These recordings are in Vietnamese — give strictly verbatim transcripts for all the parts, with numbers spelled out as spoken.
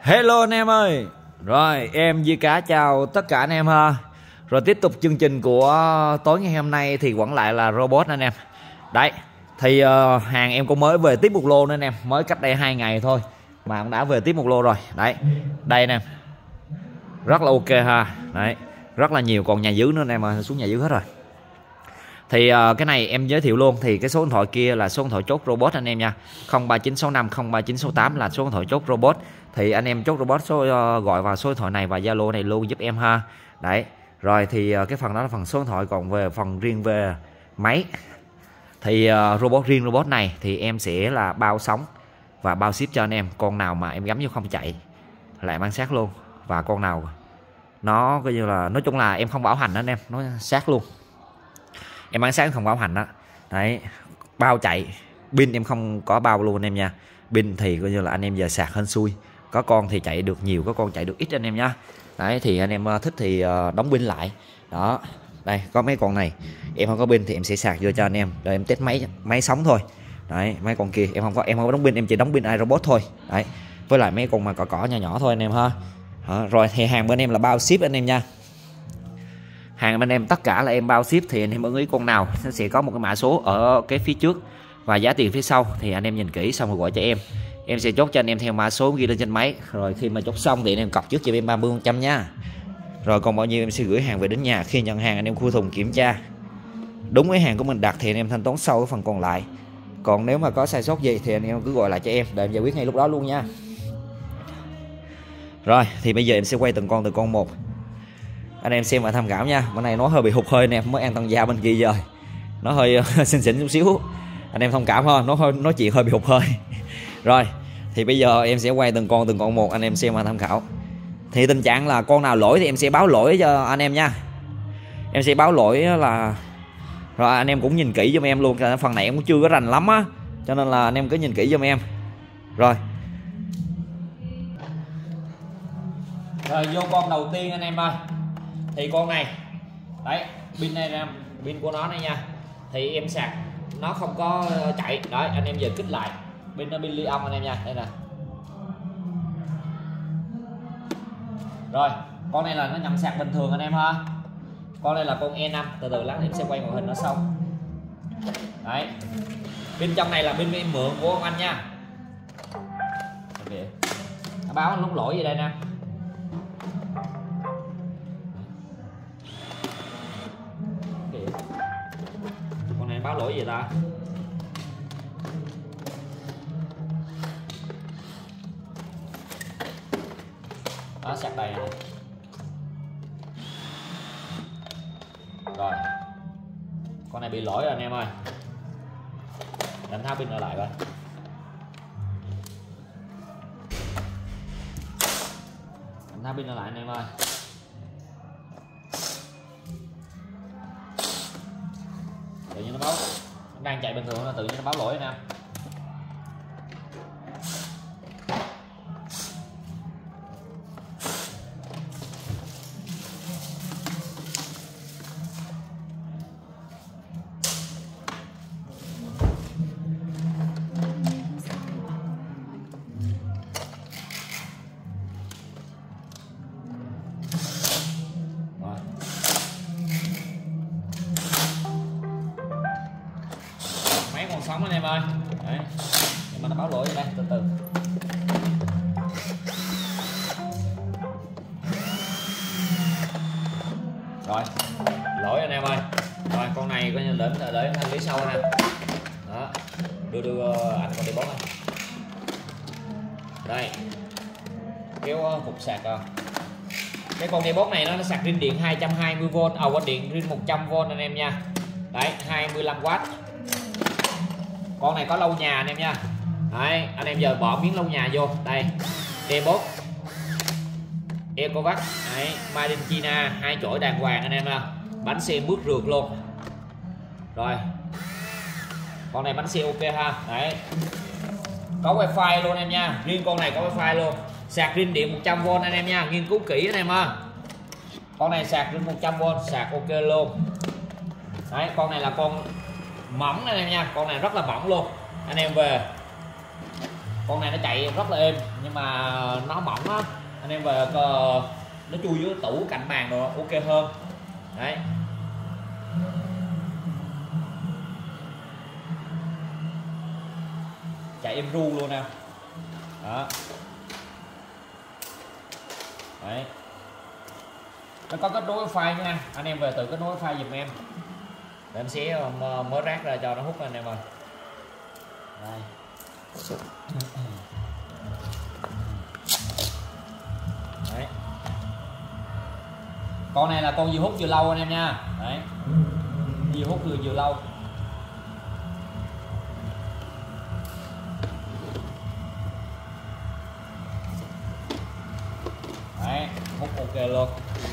Hello anh em ơi. Rồi em Duy Cá chào tất cả anh em ha. Rồi tiếp tục chương trình của tối ngày hôm nay thì vẫn lại là robot anh em. Đấy thì uh, hàng em cũng mới về tiếp một lô nữa anh em. Mới cách đây hai ngày thôi mà cũng đã về tiếp một lô rồi. Đấy đây anh em, rất là ok ha. Đấy rất là nhiều, còn nhà dưới nữa anh em ơi, xuống nhà dưới hết rồi. Thì uh, cái này em giới thiệu luôn. Thì cái số điện thoại kia là số điện thoại chốt robot anh em nha. Không ba chín sáu năm không ba chín sáu tám là số điện thoại chốt robot. Thì anh em chốt robot số uh, gọi vào số điện thoại này và Zalo này luôn giúp em ha. Đấy rồi thì uh, cái phần đó là phần số điện thoại. Còn về phần riêng về máy thì uh, robot riêng robot này thì em sẽ là bao sóng và bao ship cho anh em. Con nào mà em gắm vô không chạy lại mang sát luôn. Và con nào nó coi như là nói chung là em không bảo hành đó anh em, nó sát luôn. Em bán sáng không bảo hành đó. Đấy bao chạy pin em không có bao luôn anh em nha. Pin thì coi như là anh em giờ sạc hên xui, có con thì chạy được nhiều, có con chạy được ít anh em nhá. Đấy thì anh em thích thì đóng pin lại đó. Đây có mấy con này em không có pin thì em sẽ sạc vô cho anh em rồi em test máy máy sóng thôi. Đấy mấy con kia em không có em không có đóng pin, em chỉ đóng pin iRobot thôi. Đấy với lại mấy con mà cỏ cỏ nhỏ nhỏ thôi anh em ha. Đó, rồi thì hàng bên em là bao ship anh em nha. Hàng bên em tất cả là em bao ship. Thì anh em ưng ý con nào nó sẽ có một cái mã số ở cái phía trước và giá tiền phía sau. Thì anh em nhìn kỹ xong rồi gọi cho em, em sẽ chốt cho anh em theo mã số ghi lên trên máy. Rồi khi mà chốt xong thì anh em cọc trước cho em ba mươi phần trăm nha. Rồi còn bao nhiêu em sẽ gửi hàng về đến nhà. Khi nhận hàng anh em khui thùng kiểm tra đúng cái hàng của mình đặt thì anh em thanh toán sau cái phần còn lại. Còn nếu mà có sai sót gì thì anh em cứ gọi lại cho em để em giải quyết ngay lúc đó luôn nha. Rồi thì bây giờ em sẽ quay từng con từng con một anh em xem và tham khảo nha. Bữa nay nó hơi bị hụt hơi anh em, mới ăn tăng da bên kia rồi nó hơi xinh xỉn chút xíu, anh em thông cảm thôi, nó hơi nói chuyện hơi bị hụt hơi. Rồi thì bây giờ em sẽ quay từng con từng con một anh em xem và tham khảo. Thì tình trạng là con nào lỗi thì em sẽ báo lỗi cho anh em nha. Em sẽ báo lỗi là rồi anh em cũng nhìn kỹ giùm em luôn. Phần này em cũng chưa có rành lắm á, cho nên là anh em cứ nhìn kỹ giùm em. Rồi rồi vô con đầu tiên anh em ơi. Thì con này đấy pin này em, pin của nó này nha. Thì em sạc nó không có chạy đấy, anh em giờ kích lại pin nó pin li-ion anh em nha. Đây nè. Rồi con này là nó nhận sạc bình thường anh em ha. Con này là con E năm, từ từ lát em sẽ quay màn hình nó xong. Đấy pin trong này là pin em mượn của ông anh nha. Nó báo lúc lỗi gì đây nè. Con này báo lỗi gì ta? Đó sạc đầy này. Rồi con này bị lỗi rồi anh em ơi, đánh tháo pin lại coi. Đánh tháo pin lại anh em ơi. Tự nhiên nó báo, nó đang chạy bình thường, nó tự nhiên nó báo lỗi nè. Còn sống anh em ơi. Đấy. Nhưng mà nó báo lỗi đây, từ từ. Rồi, lỗi anh em ơi. Rồi con này coi như để để thanh lý sau nè. Đó. Đưa đưa anh con đi bóp này. Đây. Kéo cục sạc rồi. Cái con dây bóp này nó, nó sạc pin điện hai trăm hai mươi vôn, à quên điện pin một trăm vôn anh em nha. Đấy, hai mươi lăm oát. Con này có lâu nhà anh em nha. Đấy, anh em giờ bỏ miếng lâu nhà vô. Đây, Debot Ecovac, đấy, Made in China, hai chổi đàng hoàng anh em nha. Bánh xe bước rượt luôn. Rồi. Con này bánh xe ok ha. Đấy. Có wifi luôn em nha. Riêng con này có wifi luôn. Sạc pin điện một trăm vôn anh em nha, nghiên cứu kỹ anh em ha. Con này sạc pin một trăm vôn, sạc ok luôn. Đấy, con này là con mỏng anh em nha, con này rất là mỏng luôn. Anh em về Con này nó chạy rất là êm nhưng mà nó mỏng á, anh em về nó chui dưới tủ cạnh bàn rồi ok hơn. Đấy, chạy êm ru luôn nè. Đó. Đấy, nó có kết nối wifi nha, anh em về tự kết nối wifi giùm em để em sẽ mới rác ra cho nó hút anh em ơi. Đây. Đấy, con này là con vừa hút vừa lâu anh em nha. Đấy, vừa hút vừa vừa lâu. Đấy, hút ok luôn.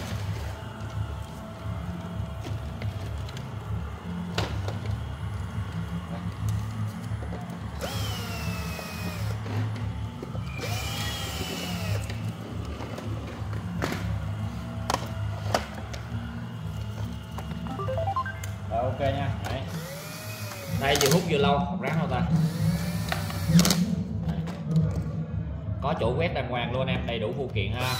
Rồi ok nha. Đấy, đây vừa hút vừa lâu, không ráng đâu ta. Đấy, có chỗ quét đàng hoàng luôn em, đầy đủ phụ kiện ha.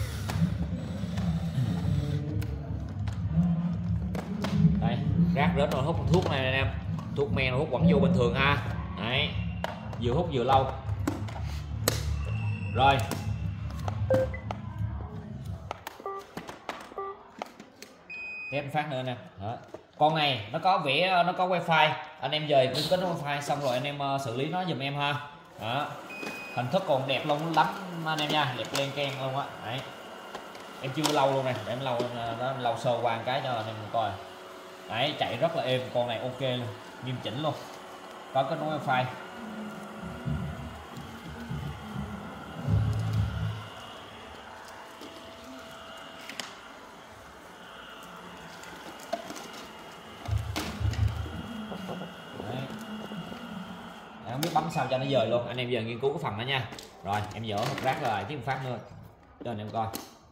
Đây, rác rớt rồi, hút thuốc này anh em, thuốc men hút vẫn vô bình thường ha. Đấy, vừa hút vừa lâu. Rồi, thêm phát nữa nè. Đó, con này nó có vẽ, nó có wifi, anh em về cứ kết nối wifi xong rồi anh em uh, xử lý nó giùm em ha. Đó, hình thức còn đẹp luôn lắm anh em nha, đẹp len keng luôn á. Đấy, em chưa lâu luôn nè, để em lâu nó lâu sơ qua một cái cho anh em coi. Đấy, chạy rất là êm, con này ok luôn, nghiêm chỉnh luôn, có kết nối wifi. Không biết bấm sao cho nó dời luôn, anh em giờ nghiên cứu cái phần đó nha. Rồi em dỡ hộp rác lại tiếp một phát nữa cho anh em coi.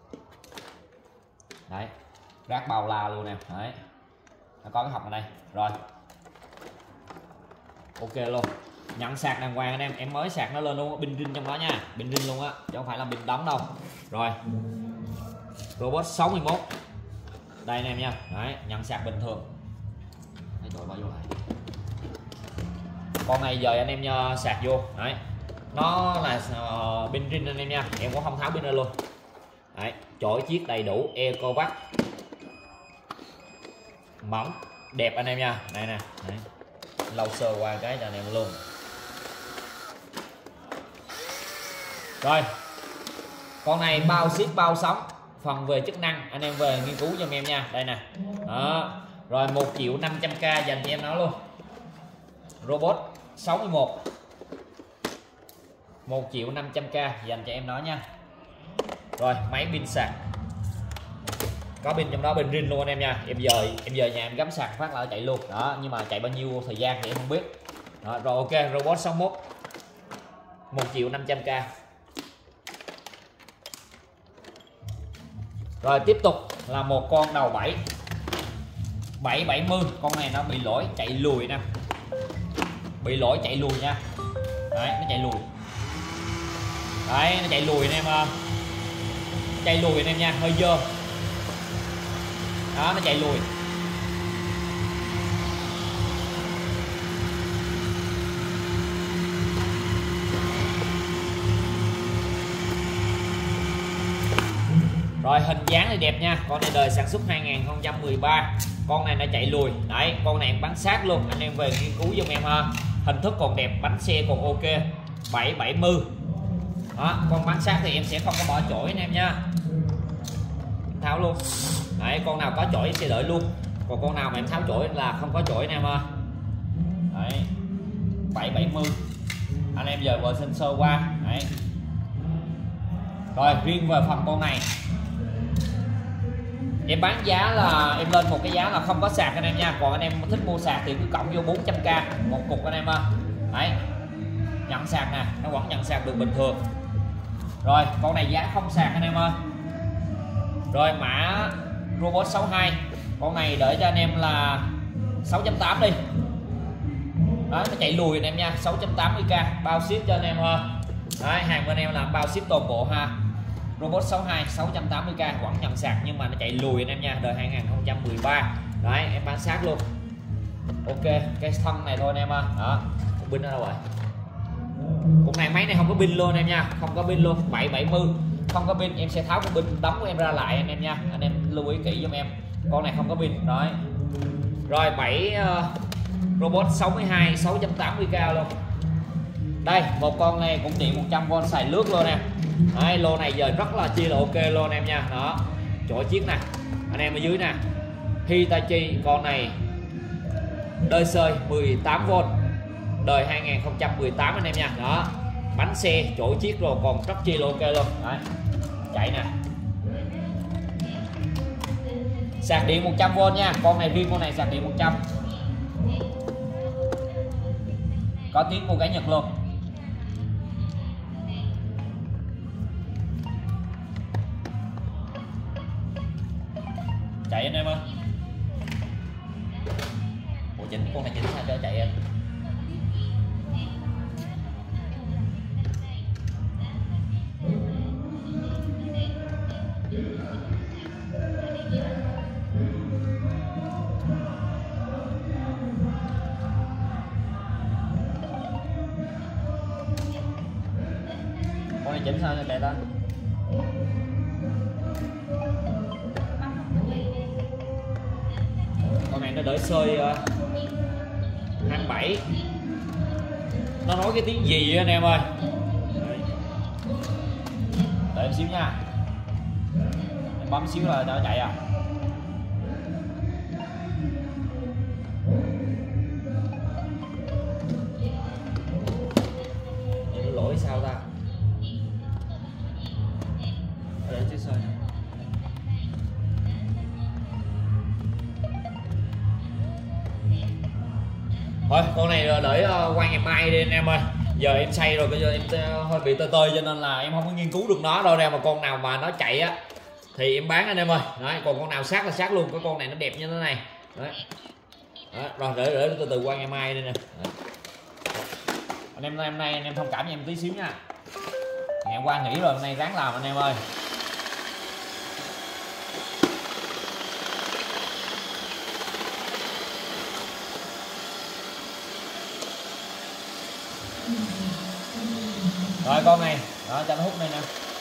Đấy, rác bao la luôn em. Đấy, nó có cái hộp ở đây rồi, ok luôn. Nhận sạc đàng hoàng anh em, em mới sạc nó lên luôn, pin rin trong đó nha, pin rin luôn á chứ không phải là pin đóng đâu. Rồi, robot sáu mươi mốt đây anh em nha. Đấy, nhận sạc bình thường. Đấy, trời bao vô lại. Con này giờ anh em uh, sạc vô. Đấy, nó là uh, pin rin anh em nha, em cũng không tháo pin ra luôn. Đấy, chổi chiếc đầy đủ, Ecovac mỏng đẹp anh em nha. Đây nè. Đấy, lâu sơ qua cái cho anh em luôn. Rồi, con này bao ship bao sóng, phần về chức năng anh em về nghiên cứu giùm em nha. Đây nè. Đó, rồi một triệu năm trăm k dành cho em nó luôn. Robot sáu mươi mốt một triệu năm trăm k dành cho em nó nha. Rồi, máy pin sạc có pin trong đó, pin rin luôn anh em nha. Em giờ em giờ nhà em gắm sạc phát là chạy luôn đó, nhưng mà chạy bao nhiêu thời gian thì em không biết đó. Rồi ok, robot sáu mươi mốt một triệu năm trăm k. Rồi tiếp tục là một con đầu bảy bảy bảy mươi, con này nó bị lỗi chạy lùi nè, bị lỗi chạy lùi nha. Đấy, nó chạy lùi. Đấy, nó chạy lùi anh em, chạy lùi anh em nha, hơi dơ đó, nó chạy lùi. Rồi, hình dáng này đẹp nha, con này đời sản xuất hai nghìn không trăm mười ba, con này nó chạy lùi. Đấy, con này em bắn sát luôn, anh em về nghiên cứu giùm em ha. Hình thức còn đẹp, bánh xe còn ok. Bảy bảy mươi đó, con bắn sát thì em sẽ không có bỏ chổi anh em nha, em tháo luôn. Đấy, con nào có chổi em sẽ đợi luôn, còn con nào mà em tháo chổi là không có chổi anh em ha. Đấy, bảy bảy mươi anh em giờ vừa xin sơ qua. Đấy, rồi riêng về phần con này em bán giá là em lên một cái giá là không có sạc anh em nha, còn anh em thích mua sạc thì cứ cộng vô bốn trăm k một cục anh em ha. Đấy, nhận sạc nè, nó vẫn nhận sạc được bình thường. Rồi, con này giá không sạc anh em ơi. Rồi, mã robot sáu mươi hai, con này đợi cho anh em là sáu chấm tám đi. Đó, nó chạy lùi anh em nha, sáu trăm tám mươi k bao ship cho anh em ha. Đấy, hàng bên em làm bao ship toàn bộ ha. Robot sáu hai sáu trăm tám mươi k vẫn nhận sạc nhưng mà nó chạy lùi anh em nha, đời hai nghìn không trăm mười ba. Đấy, em bán sát luôn. Ok, cái thân này thôi anh em ha. Đó, pin nó đâu rồi? Cục này máy này không có pin luôn anh em nha, không có pin luôn, bảy bảy mươi không có pin, em sẽ tháo cái pin đóng của em ra lại anh em nha, anh em lưu ý kỹ giùm em. Con này không có pin. Rồi. Rồi bảy uh, robot sáu mươi hai sáu trăm tám mươi k luôn. Đây, một con này cũng điện một trăm vôn xài lướt luôn em. Đấy, lô này giờ rất là chi là ok luôn em nha. Đó, chỗ chiếc nè, anh em ở dưới nè, Hitachi, con này đời sơi mười tám vôn, đời hai nghìn không trăm mười tám anh em nha. Đó, bánh xe chỗ chiếc rồi còn rất chi là ok luôn. Đấy, chạy nè, sạc điện một trăm vôn nha, con này riêng con này sạc điện một trăm, có tiếng cô gái Nhật luôn. Chạy anh em ơi. Ủa chỉnh con này chỉnh sao cho chạy em. Con này chỉnh sao cho chạy ta. Con này nó đỡ sơi uh, hai mươi bảy. Nó nói cái tiếng gì vậy anh em ơi. Đợi em xíu nha, em bấm xíu là nó chạy à. Nó lỗi sao ta. Để chiếc sơi này. Thôi con này đợi qua ngày mai đi anh em ơi. Giờ em say rồi, bây giờ em hơi bị tơi tơi cho nên là em không có nghiên cứu được nó đâu nè. Mà con nào mà nó chạy á thì em bán anh em ơi. Đấy, còn con nào sát là sát luôn. Cái con này nó đẹp như thế này. Đấy. Đấy. Rồi để để từ từ qua ngày mai đi nè. Đấy. Anh em hôm nay anh em thông cảm cho em tí xíu nha. Ngày qua nghỉ rồi, hôm nay ráng làm anh em ơi. Rồi con này, đó cho nó hút này nè.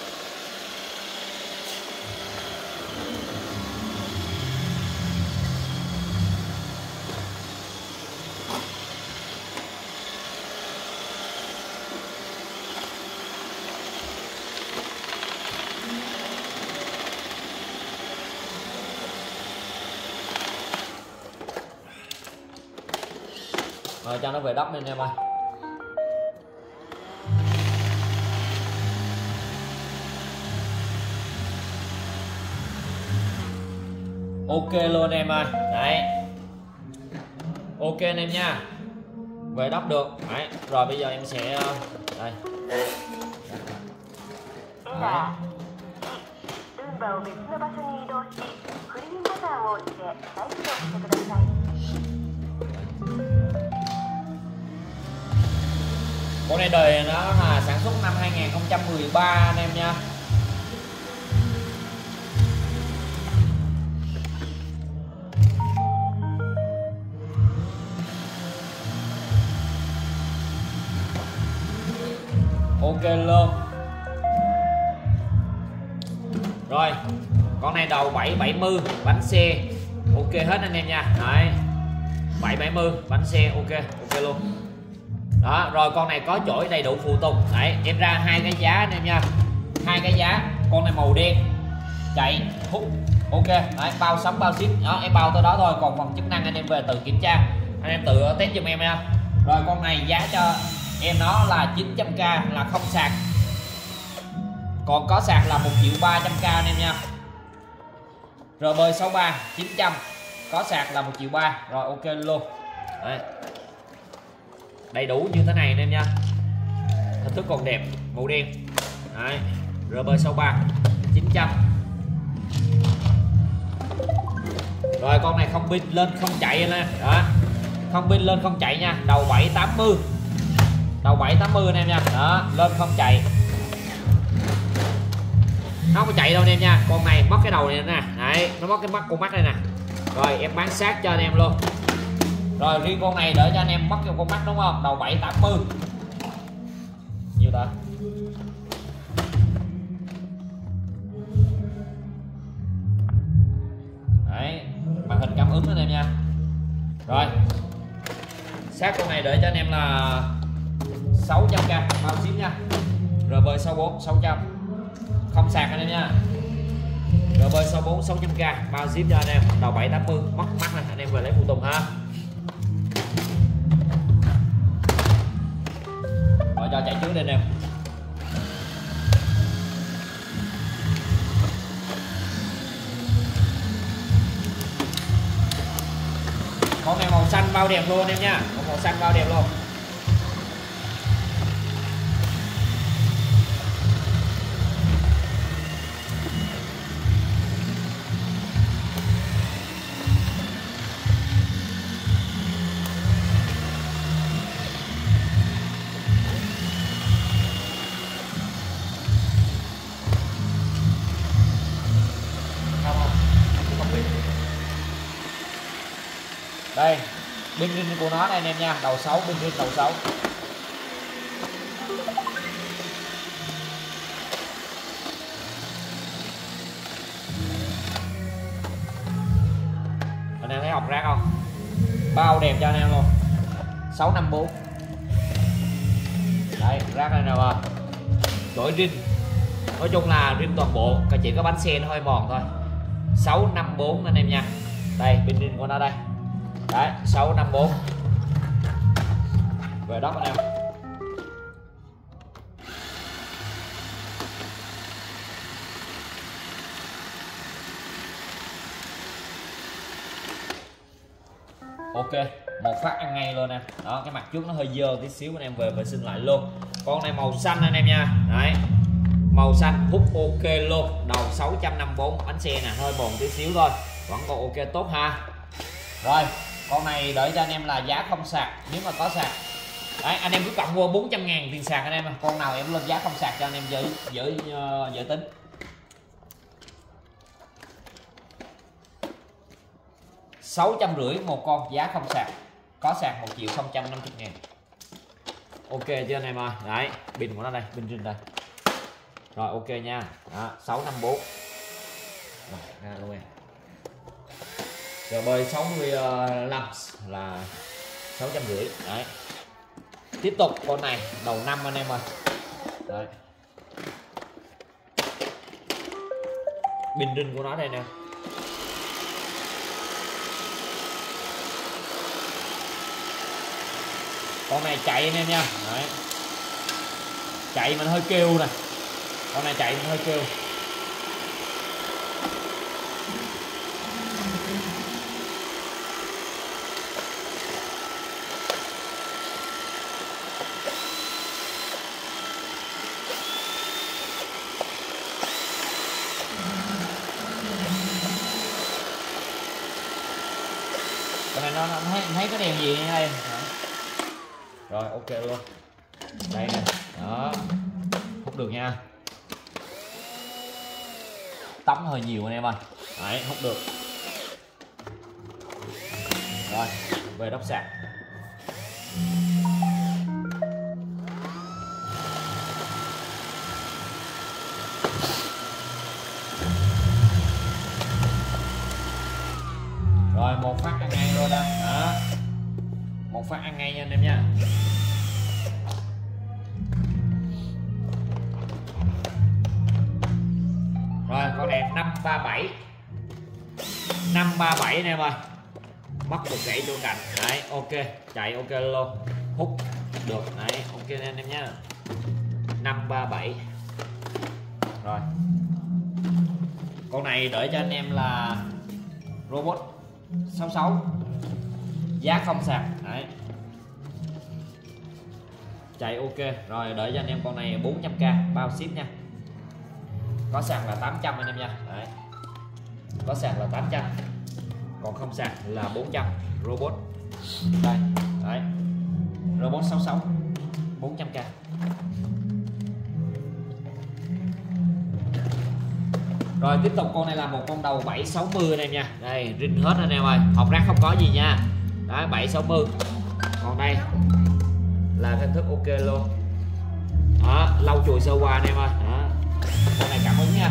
Rồi cho nó về đất lên em ơi. Ok luôn em ơi. Đấy, ok anh em nha, về đắp được. Đấy. Rồi bây giờ em sẽ đây. Đấy. Con này đời nó là sản xuất năm hai nghìn không trăm mười ba anh em nha. Ok luôn. Rồi con này đầu bảy bảy mươi bánh xe ok hết anh em nha. Đấy, bảy bảy mươi bánh xe ok ok luôn. Đó, rồi con này có chổi đầy đủ phụ tùng. Đấy, em ra hai cái giá anh em nha, hai cái giá. Con này màu đen, chạy hút ok. Đấy, bao sắm bao ship đó, em bao tới đó thôi, còn phần chức năng anh em về tự kiểm tra, anh em tự test giùm em nha. Rồi con này giá cho em nó là chín trăm k, là không sạc, còn có sạc là một triệu ba trăm k anh em nha. rờ bê sáu ba chín trăm, có sạc là một triệu ba. Rồi ok luôn. Đấy, đầy đủ như thế này anh em nha, hình thức còn đẹp, màu đen. Đấy, rờ bê sáu ba chín trăm. Rồi con này không pin lên không chạy nữa. Đó, không pin lên không chạy nha. Đầu bảy tám mươi, đầu bảy tám mươi anh em nha. Đó, lên không chạy, nó không có chạy đâu anh em nha. Con này mất cái đầu này nè, đấy, nó mất cái mắt con mắt đây nè. Rồi em bán sát cho anh em luôn. Rồi riêng con này đợi cho anh em mất cái con mắt đúng không? Đầu bảy tám mươi nhiêu ta? Đấy, màn hình cảm ứng anh em nha. Rồi sát con này đợi cho anh em là sáu trăm k bao ship nha. rờ bê sáu bốn sáu trăm, không sạc anh em nha. rờ bê sáu bốn sáu trăm k bao ship cho anh em. Đầu bảy tám mươi, mất mắt này, anh em về lấy phụ tùng ha. Rồi cho chạy trước đây anh em. Con này màu xanh bao đẹp luôn anh em nha, con màu xanh bao đẹp luôn. Đây, pin rin của nó đây anh em nha, đầu sáu, pin rin đầu sáu. Anh em thấy học rác không? Bao đẹp cho anh em luôn. sáu năm bốn. Đây, rác đây nào à. Đổi rin. Nói chung là rin toàn bộ, chỉ có bánh xe nó hơi mòn thôi. sáu năm bốn anh em nha. Đây, pin rin của nó đây. Đấy, sáu năm bốn. Về đó anh em. Ok, một phát ăn ngay luôn nè. Đó, cái mặt trước nó hơi dơ tí xíu, anh em về vệ sinh lại luôn. Con này màu xanh anh em nha. Đấy, màu xanh hút ok luôn. Đầu sáu trăm năm mươi bốn, bánh xe nè, hơi bồn tí xíu thôi, vẫn còn ok tốt ha. Rồi, con này đợi cho anh em là giá không sạc, nếu mà có sạc. Đấy, anh em cứ cộng mua bốn trăm ngàn tiền sạc anh em. Con nào em lên giá không sạc cho anh em dễ dễ dễ tính. Sáu trăm rưỡi một con, giá không sạc. Có sạc một triệu không trăm năm mươi ngàn. Ok chưa anh em ơi? Đấy, pin của nó đây, pin rin đây. Rồi ok nha. Đó, sáu năm bốn. Rồi, ra luôn em. rờ bê sáu mươi lăm là sáu trăm rưỡi. Đấy, tiếp tục con này đầu năm anh em ơi. Đấy, pin rin của nó đây nè. Con này chạy anh em nha. Đấy, chạy mình hơi kêu nè, con này chạy mình hơi kêu. Con này nó, nó thấy, thấy cái đèn gì đây. Rồi ok luôn. Đây nè. Đó, hút được nha. Tắm hơi nhiều anh em ơi. Đấy, hút được. Rồi về đốc sạc. Rồi một phát ăn ngay luôn đó. Đó, một phát ăn ngay nha anh em nha. Rồi con này năm ba bảy, năm ba bảy anh em ơi. Mất một gãy vô cạnh. Đấy ok, chạy ok luôn, hút được. Đấy ok anh em nhé. Năm ba bảy. Rồi con này đợi cho anh em là robot sáu sáu, giá không sạc. Đấy, chạy ok. Rồi đợi cho anh em con này bốn trăm k bao ship nha. Có sạc là tám trăm anh em nha. Đấy, có sạc là tám trăm, còn không sạc là bốn trăm. Robot Đây, đấy. Robot sáu sáu bốn trăm k. Rồi tiếp tục con này là một con đầu bảy sáu mươi anh em nha. Đây, rin hết anh em ơi, học rác không có gì nha. Đấy, bảy sáu mươi. Còn đây là hình thức ok luôn. Đó, lau chùi sơ qua anh em ơi. Đó. Con này cảm ứng nha.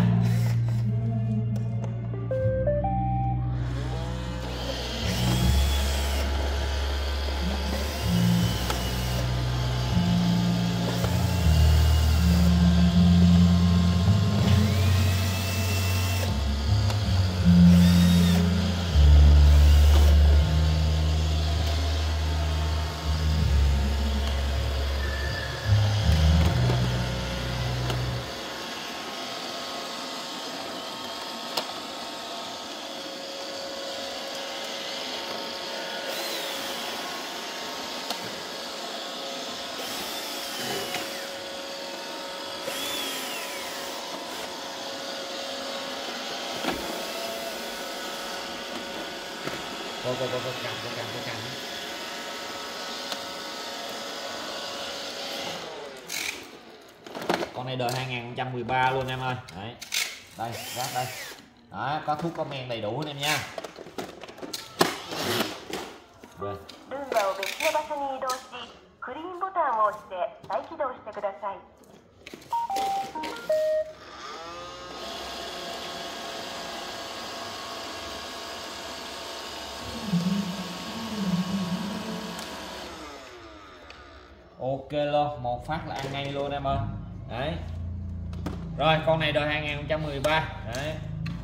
Cô cô cô cô cầm cô cầm cô cầm. Con này đời hai nghìn không trăm mười ba luôn em ơi. Đấy. Đây, rác đây. Đó, có thuốc có men đầy đủ anh em nha. Rồi. ルンバを別の場所に移動し、クリーンボタンを押して再起動してください。Ok luôn, một phát là ăn ngay luôn em ơi. Đấy. Rồi con này đời hai nghìn không trăm mười ba. Đấy.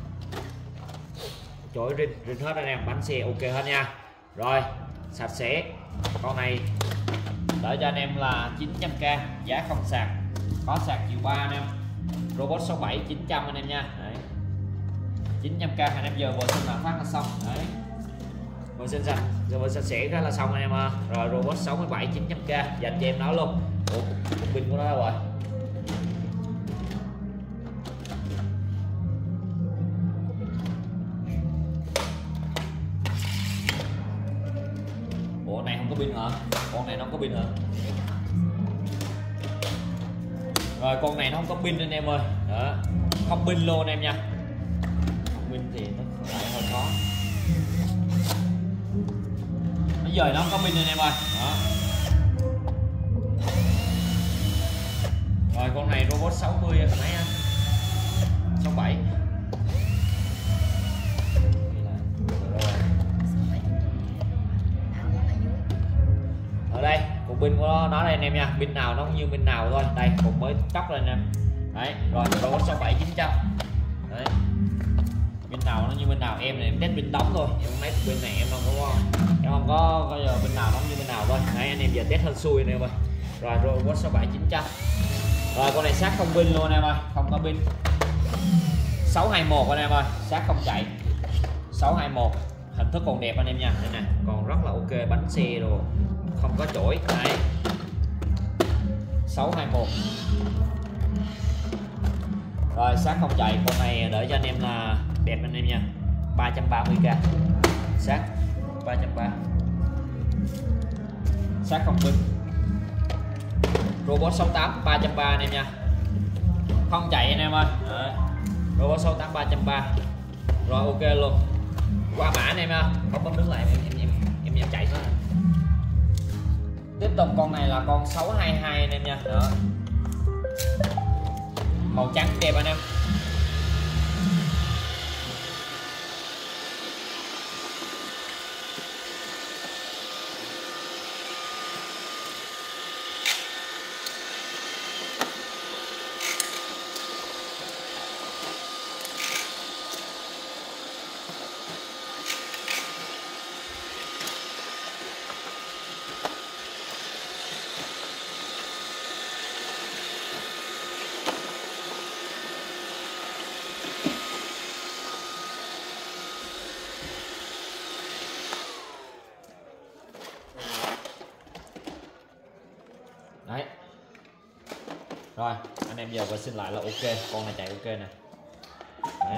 Chổi rin, rin hết anh em, bánh xe ok hết nha. Rồi, sạch sẽ. Con này đợi cho anh em là chín trăm k, giá không sạc. Có sạc chiều ba anh em. Robot sáu bảy chín trăm anh em nha. Đấy. chín trăm k anh em giờ vừa xin là phát là xong. Đấy. Vừa xin sạch, giờ vừa sạch sẽ cái là xong anh em ơi. Rồi robot sáu bảy chín trăm k dành cho em nó luôn. Ủa, pin của nó đâu rồi? Ủa này không có pin hả? Con này nó không có pin hả? Rồi con này nó không có pin anh em ơi. Đó. Không pin luôn anh em nha. Không pin thì nó lại hơi khó. Bây giờ nó không có pin anh em ơi. Đó. Rồi con này robot sáu mươi mấy anh? sáu bảy. Ở đây cục pin của nó, nó đây anh em nha, pin nào nó cũng như pin nào thôi. Đây cục mới cốc lên em. Đấy, rồi robot sáu bảy chín trăm. Đấy. Pin nào nó như pin nào, em này em test pin đóng thôi. Em mấy pin này em không có em không có có giờ pin nào nó như pin nào thôi. Đấy anh em giờ test hên xui anh em ơi. Rồi robot sáu bảy chín trăm. Rồi con này sạc không pin luôn anh em ơi, không có pin. sáu hai mốt anh em ơi, sạc không chạy. sáu hai mốt. Hình thức còn đẹp anh em nha. Đây nè, còn rất là ok, bánh xe rồi, không có chổi. Đấy. sáu hai mốt. Rồi sạc không chạy, con này đợi cho anh em là đẹp anh em nha. ba trăm ba mươi k. Sạc ba trăm ba mươi. Sạc không pin. Robot sáu tám ba trăm ba mươi anh em nha. Không chạy anh em ơi. Đấy. Robot sáu tám ba trăm ba mươi. Rồi ok luôn. Qua mã anh em ha. Không bấm đứng lại em em em em, em chạy thôi. Tiếp tục con này là con sáu hai hai anh em nha. Đó. Màu trắng đẹp anh em. Đấy. Rồi anh em giờ vừa xin lại là ok, con này chạy ok nè. Đấy.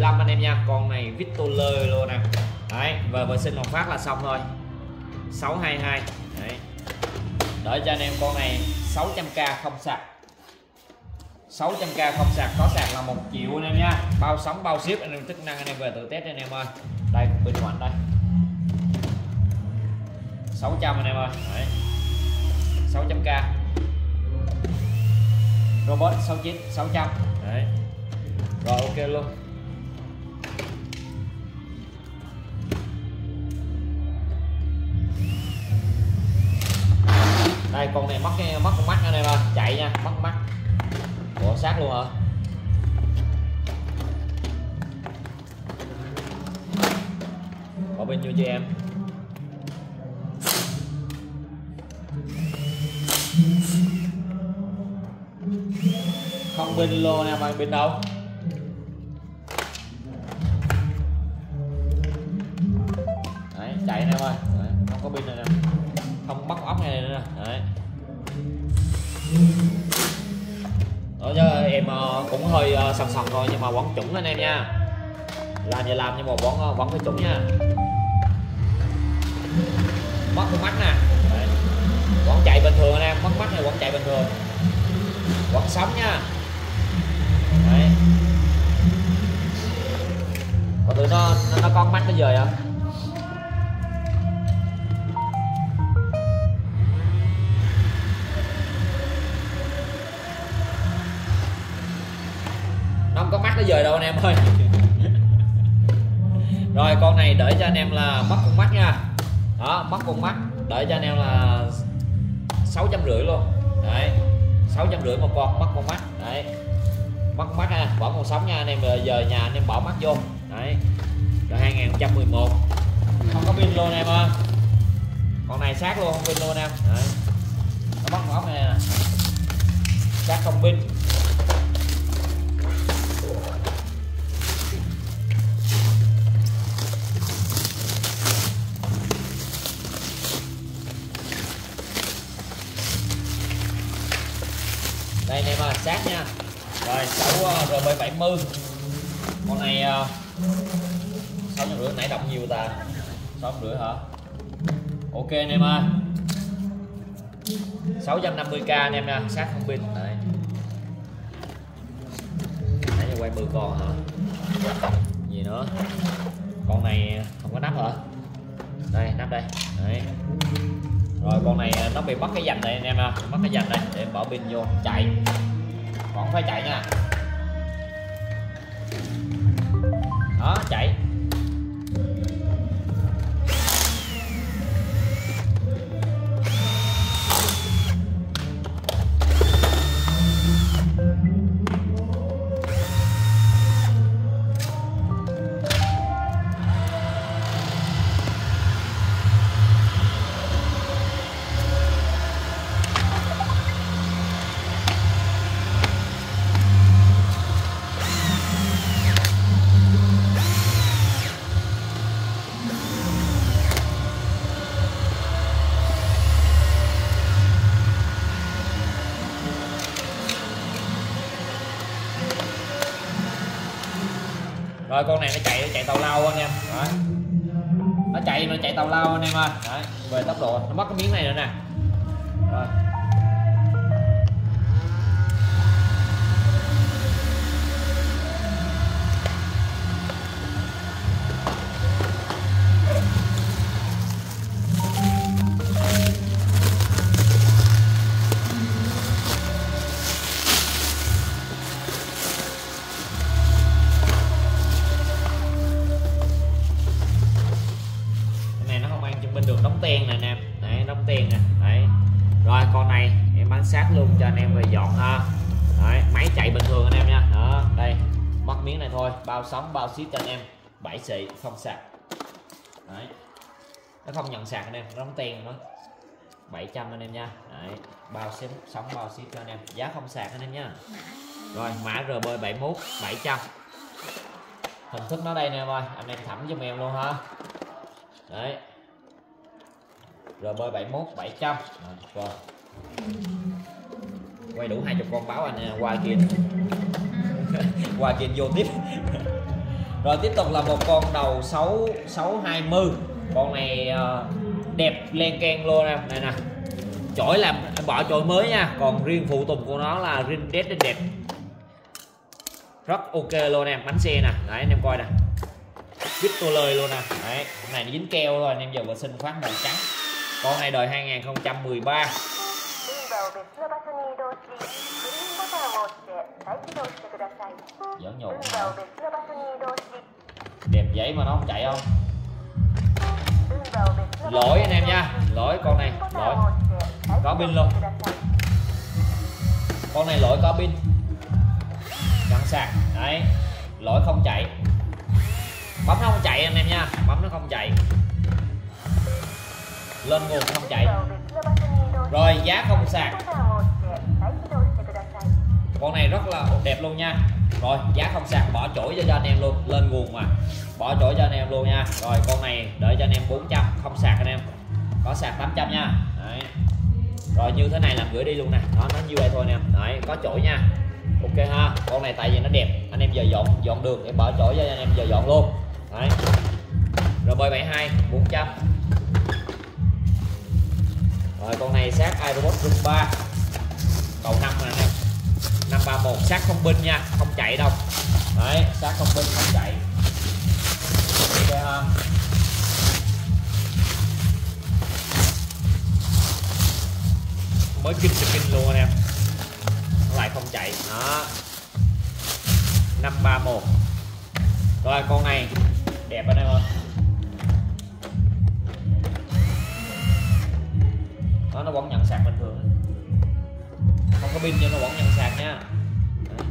lăm anh em nha. Con này Victor Lê luôn nè. Đấy, và vệ sinh một phát là xong thôi. Sáu hai hai. Đấy. Đợi cho anh em con này sáu trăm k không sạc. sáu trăm k không sạc, có sạc là một triệu anh em nha. Bao sóng bao ship, anh em chức năng anh em về tự test anh em ơi. Đây bên ngoài đây. sáu trăm anh em ơi. Đấy. sáu trăm k. Robot sáu chín sáu trăm. Đấy. Rồi ok luôn. Đây con này mất cái mất con mắt anh em ơi, chạy nha, mất mắt. Ủa sát luôn hả? Bỏ bên nhiêu cho em? Không pin luôn nè, mà pin đâu? Đấy, chạy nè em ơi. Đấy, không có pin này nè. Không bắt ốc này nữa nè. Đấy. Đó chứ em cũng hơi sần sần thôi nhưng mà vẫn chuẩn anh em nha. Làm gì làm nhưng mà vẫn vẫn phải chuẩn nha. Mất con mắt nè. Đấy. Vẫn chạy bình thường anh em, mất mắt này vẫn chạy bình thường. Vẫn sống nha. Đấy. Còn tụi nó nó, nó con mắt nó dời à? Nó không có mắt nó dời đâu anh em ơi. Rồi con này đợi cho anh em là mất con mắt nha. Đó, mất con mắt, đợi cho anh em là sáu trăm rưỡi luôn. Đấy, sáu trăm rưỡi một con, mất con mắt. Đấy, mất con mắt nha, bỏ còn sống nha anh em. Giờ nhà anh em bỏ mắt vô. Đấy, rồi hai nghìn không trăm mười một, không có pin luôn em ơi. Con này sát luôn, không pin luôn em. Đấy, nó mất ốc này nè, sát không pin. Đây này mà sát nha. Rồi sáu R B bảy mươi. Con này sáu trăm rưỡi nãy động nhiều ta. sáu trăm rưỡi hả? Ok anh em ơi. sáu trăm năm mươi k anh em nha, sát không pin. Đấy. Nãy giờ quay mười con hả? Gì nữa? Con này không có nắp hả? Đây, nắp đây. Đấy. Rồi con này nó bị mất cái dành này anh em ha, mất cái dành đây để em bỏ pin vô chạy, còn phải chạy nha. Đó chạy. Rồi con này nó chạy nó chạy tàu lao anh em. Đấy. Nó chạy nó chạy tàu lao anh em ơi. Đấy. Về tốc độ nó mất cái miếng này nữa nè. Rồi. Được đóng tiền nè anh em. Đấy, đóng tiền nè. Đấy. Rồi con này em bán sát luôn cho anh em về dọn ha. Đấy, máy chạy bình thường anh em nha. Đó, đây mất miếng này thôi, bao sóng bao ship cho anh em, bảy xị không sạc. Đấy, nó không nhận sạc anh em, đóng tiền nữa, bảy trăm anh em nha. Đấy, bao ship sóng bao ship cho anh em, giá không sạc anh em nha. Rồi mã R B bảy mốt bảy trăm, hình thức nó đây nè em ơi, anh em thẩm cho em luôn ha. Đấy, R B bảy mốt bảy trăm. Rồi. Quay đủ hai chục con báo anh qua kia. Qua kia vô tiếp. Rồi tiếp tục là một con đầu sáu sáu hai mươi. Con này uh, đẹp len keng luôn nè, này nè. Chổi làm bỏ chổi mới nha, còn riêng phụ tùng của nó là rin đét đẹp. Rất ok luôn em, bánh xe nè, đấy anh em coi nè. Vít tô lời luôn nè. Đấy, con này nó dính keo rồi anh em, giờ vệ sinh phát màu trắng. Con này đời hai nghìn không trăm mười ba. Giỡn nhộn. Đẹp giấy mà nó không chạy không? Lỗi anh em nha, lỗi con này, lỗi có pin luôn. Con này lỗi có pin. Gắn sạc, đấy, lỗi không chạy. Bấm nó không chạy anh em nha, bấm nó không chạy. Lên nguồn không chạy. Rồi giá không sạc. Con này rất là đẹp luôn nha. Rồi giá không sạc, bỏ chổi cho, cho anh em luôn, lên nguồn mà bỏ chổi cho anh em luôn nha. Rồi con này đợi cho anh em bốn trăm, không sạc anh em, có sạc tám trăm nha. Đấy. Rồi như thế này làm gửi đi luôn nè, nó nó như vậy thôi anh em. Đấy, có chổi nha. Ok ha, con này tại vì nó đẹp, anh em giờ dọn dọn đường để bỏ chổi cho anh em giờ dọn luôn. Đấy. Rồi bê bảy hai bốn trăm. Rồi con này sát iRobot Roomba cầu năm nè anh em, năm ba một, sát không pin nha, không chạy đâu. Đấy, sát không pin không chạy. Ok ha. Mới kinh skin luôn anh em, lại không chạy. Đó, năm ba một. Rồi con này đẹp anh em ơi. Đó, nó vẫn nhận sạc bình thường, không có pin nhưng nó vẫn nhận sạc nha. Đấy.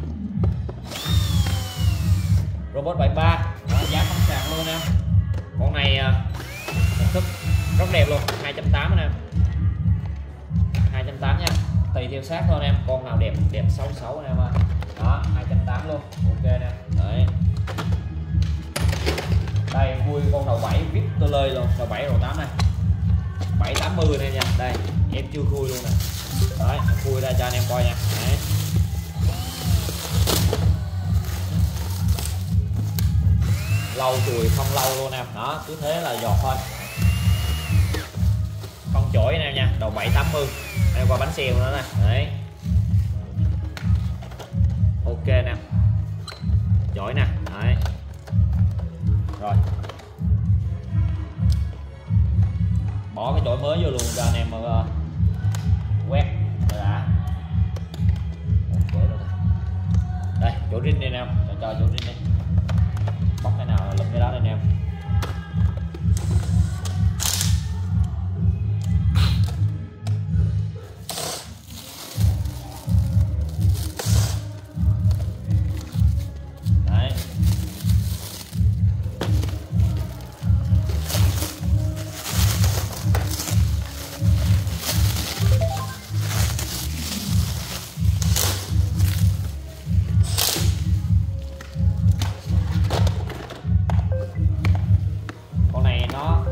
Robot bảy ba, đó, giá không sạc luôn em. Con này hình thức rất đẹp luôn, hai trăm tám mươi anh em, hai trăm tám mươi nha, tùy theo sát thôi anh em. Con nào đẹp đẹp sáu sáu anh em ơi. Đó, hai trăm tám mươi luôn, ok nè. Đấy, đây vui con đầu bảy vít tôi lời luôn, đầu bảy đầu tám này, bảy tám mươi này nha. Đây em chưa khui luôn nè. Đấy, khui ra cho anh em coi nha. Đấy. Lâu chùi không lâu luôn em. Đó, cứ thế là giọt thôi. Con chổi anh em nha, đầu bảy tám mươi. Em qua bánh xe của nó nè. Đấy. Ok nè. Chổi nè. Đấy. Rồi. Bỏ cái chổi mới vô luôn cho anh em uh, quét đã. Đây, chỗ rin đây nè em, cho, cho chỗ rin đi. Bóc cái nào lụm cái đó đây nè em. Đấy. Con này nó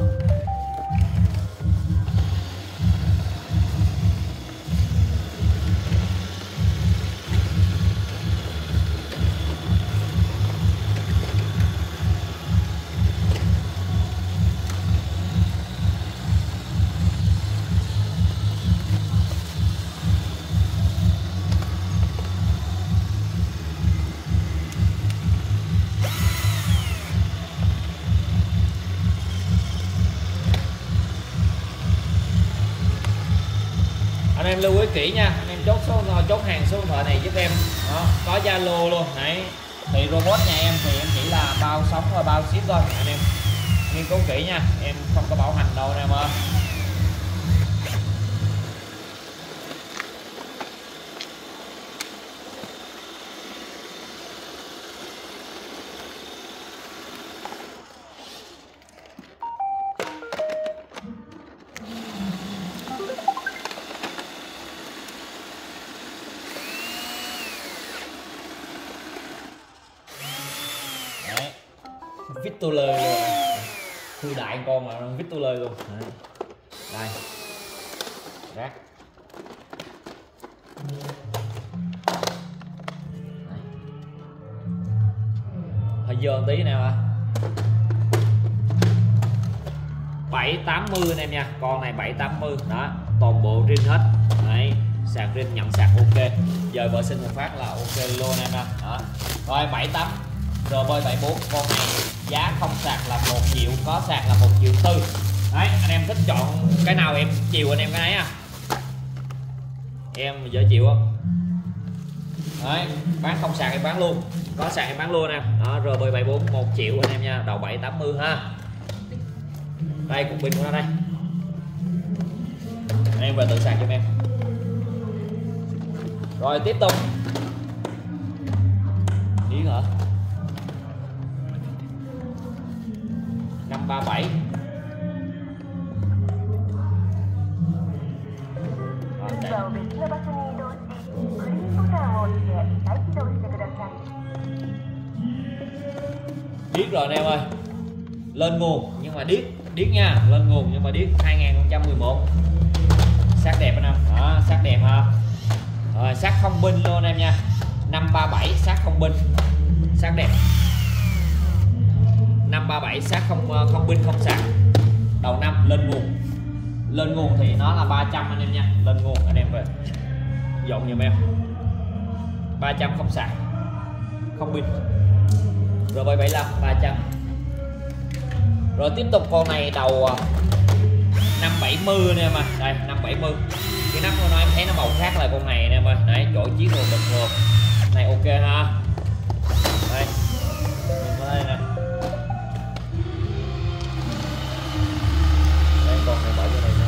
anh em lưu ý kỹ nha, anh em chốt số chốt hàng số điện thoại này giúp em. Đó, có Zalo luôn. Đấy, thì robot nhà em thì em chỉ là bao sóng và bao ship thôi anh em, nghiên cứu kỹ nha, em không có bảo hành đâu anh em ơi. Vít tô lơ luôn, thư đại con mà vít tô lơ luôn. Đấy. Đây rác. Đấy. Hơi lên dơ tí nè mà. bảy tám mươi anh em nha, con này bảy tám mươi đó, toàn bộ rin hết. Đấy, sạc rin nhận sạc ok. Giờ vợ sinh một phát là ok luôn em nha. Đó. Rồi bảy tám R B bảy bốn, con này giá không sạc là một triệu, có sạc là một triệu tư. Đấy, anh em thích chọn cái nào em chiều anh em cái ấy à. Em dễ chịu không? Đấy, bán không sạc em bán luôn, có sạc em bán luôn em. Đó, R B bảy bốn một triệu anh em nha, đầu bảy tám mươi ha. Đây cục pin của nó đây. Anh em về tự sạc cho em. Rồi tiếp tục. Điếc hả? năm ba bảy. Điếc rồi anh em ơi. Lên nguồn nhưng mà điếc, điếc nha, lên nguồn nhưng mà điếc. Hai không một một. Sạc đẹp anh em. Đó, sạc đẹp ha. Rồi sạc không pin luôn em nha. năm ba bảy sạc không pin. Sạc đẹp. năm ba bảy sạc không không pin không sạc. Đầu năm lên nguồn. Lên nguồn thì nó là ba trăm anh em nha. Lên nguồn anh em về dọn giùm em. ba trăm không sạc. Không pin. R bảy bảy lăm ba trăm. Rồi tiếp tục con này đầu năm bảy mươi nè mà. Đây năm bảy mươi. Cái nắp của nó em thấy nó màu khác là con này nè mà. Đấy, chỗ chiếc đồ bình thường. Này ok ha. Đây. Đây nè. Đây con này bỏ vô đây nè.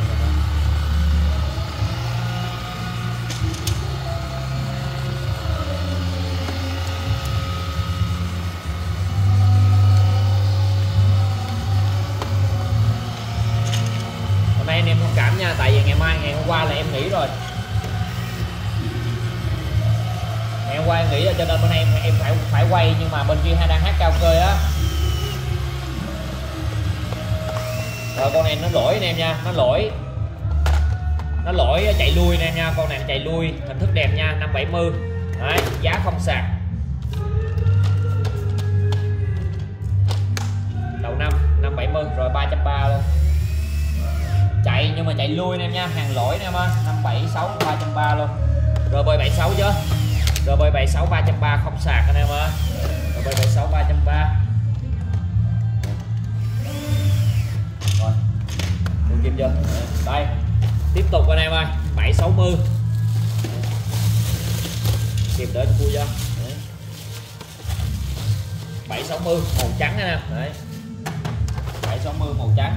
Anh em thông cảm nha, tại vì ngày mai ngày hôm qua là em nghỉ rồi. Ngày hôm qua em nghỉ rồi cho nên bên em em phải phải quay, nhưng mà bên kia hay đang hát karaoke á. Rồi con này nó lỗi anh em nha, nó lỗi. Nó lỗi chạy lui anh em nha, con này nó chạy lui, hình thức đẹp nha, năm bảy mươi. Đấy, giá không sạc. Đầu năm năm bảy mươi rồi ba trăm ba mươi luôn. Chạy nhưng mà chạy lui anh em nha, hàng lỗi anh em ơi. Năm bảy sáu ba trăm ba mươi luôn. R B bảy sáu chứ. R B bảy sáu ba trăm ba mươi không sạc anh em ơi. R B bảy sáu ba trăm ba mươi. Rồi. Được kim chưa? Đây. Tiếp tục anh em ơi, bảy sáu mươi. Kịp đỡ cho cua chưa? bảy sáu mươi màu trắng anh em. Đấy. bảy sáu mươi màu trắng.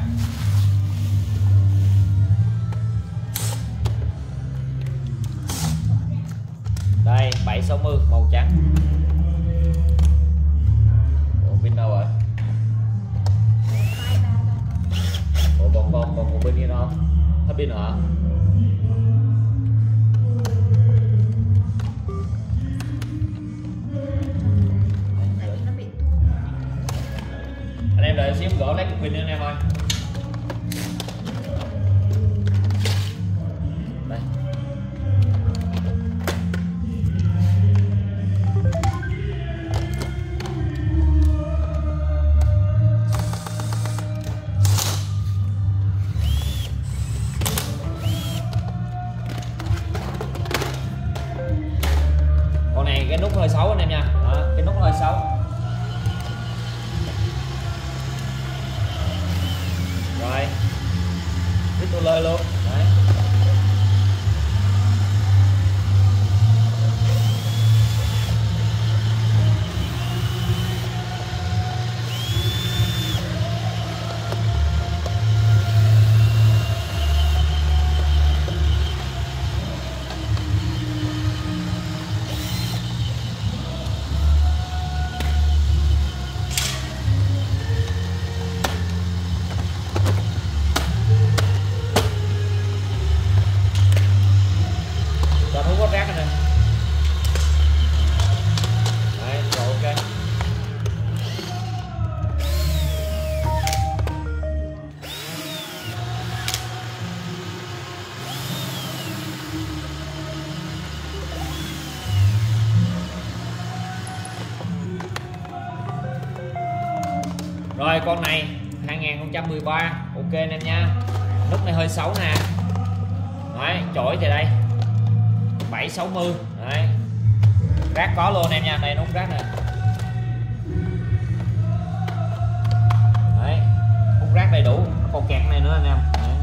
Đây bảy sáu mươi màu trắng. Ủa pin đâu rồi? Ủa còn còn còn pin kia đâu? Hết pin hả? Anh em đợi xíu gõ lấy cục pin anh em ơi. Đây. Cái nút hơi xấu anh em nha. Đó, cái nút hơi xấu. Rồi tiếp tôi lơi luôn. Đấy. Rồi con này hai nghìn không trăm mười ba, ok anh em nha. Nút này hơi xấu nè. Đấy, chổi thì đây bảy sáu mươi. Đấy, rác có luôn em nha, đây nút rác nè. Đấy, hút rác đầy đủ, còn kẹt này nữa anh em. Đấy.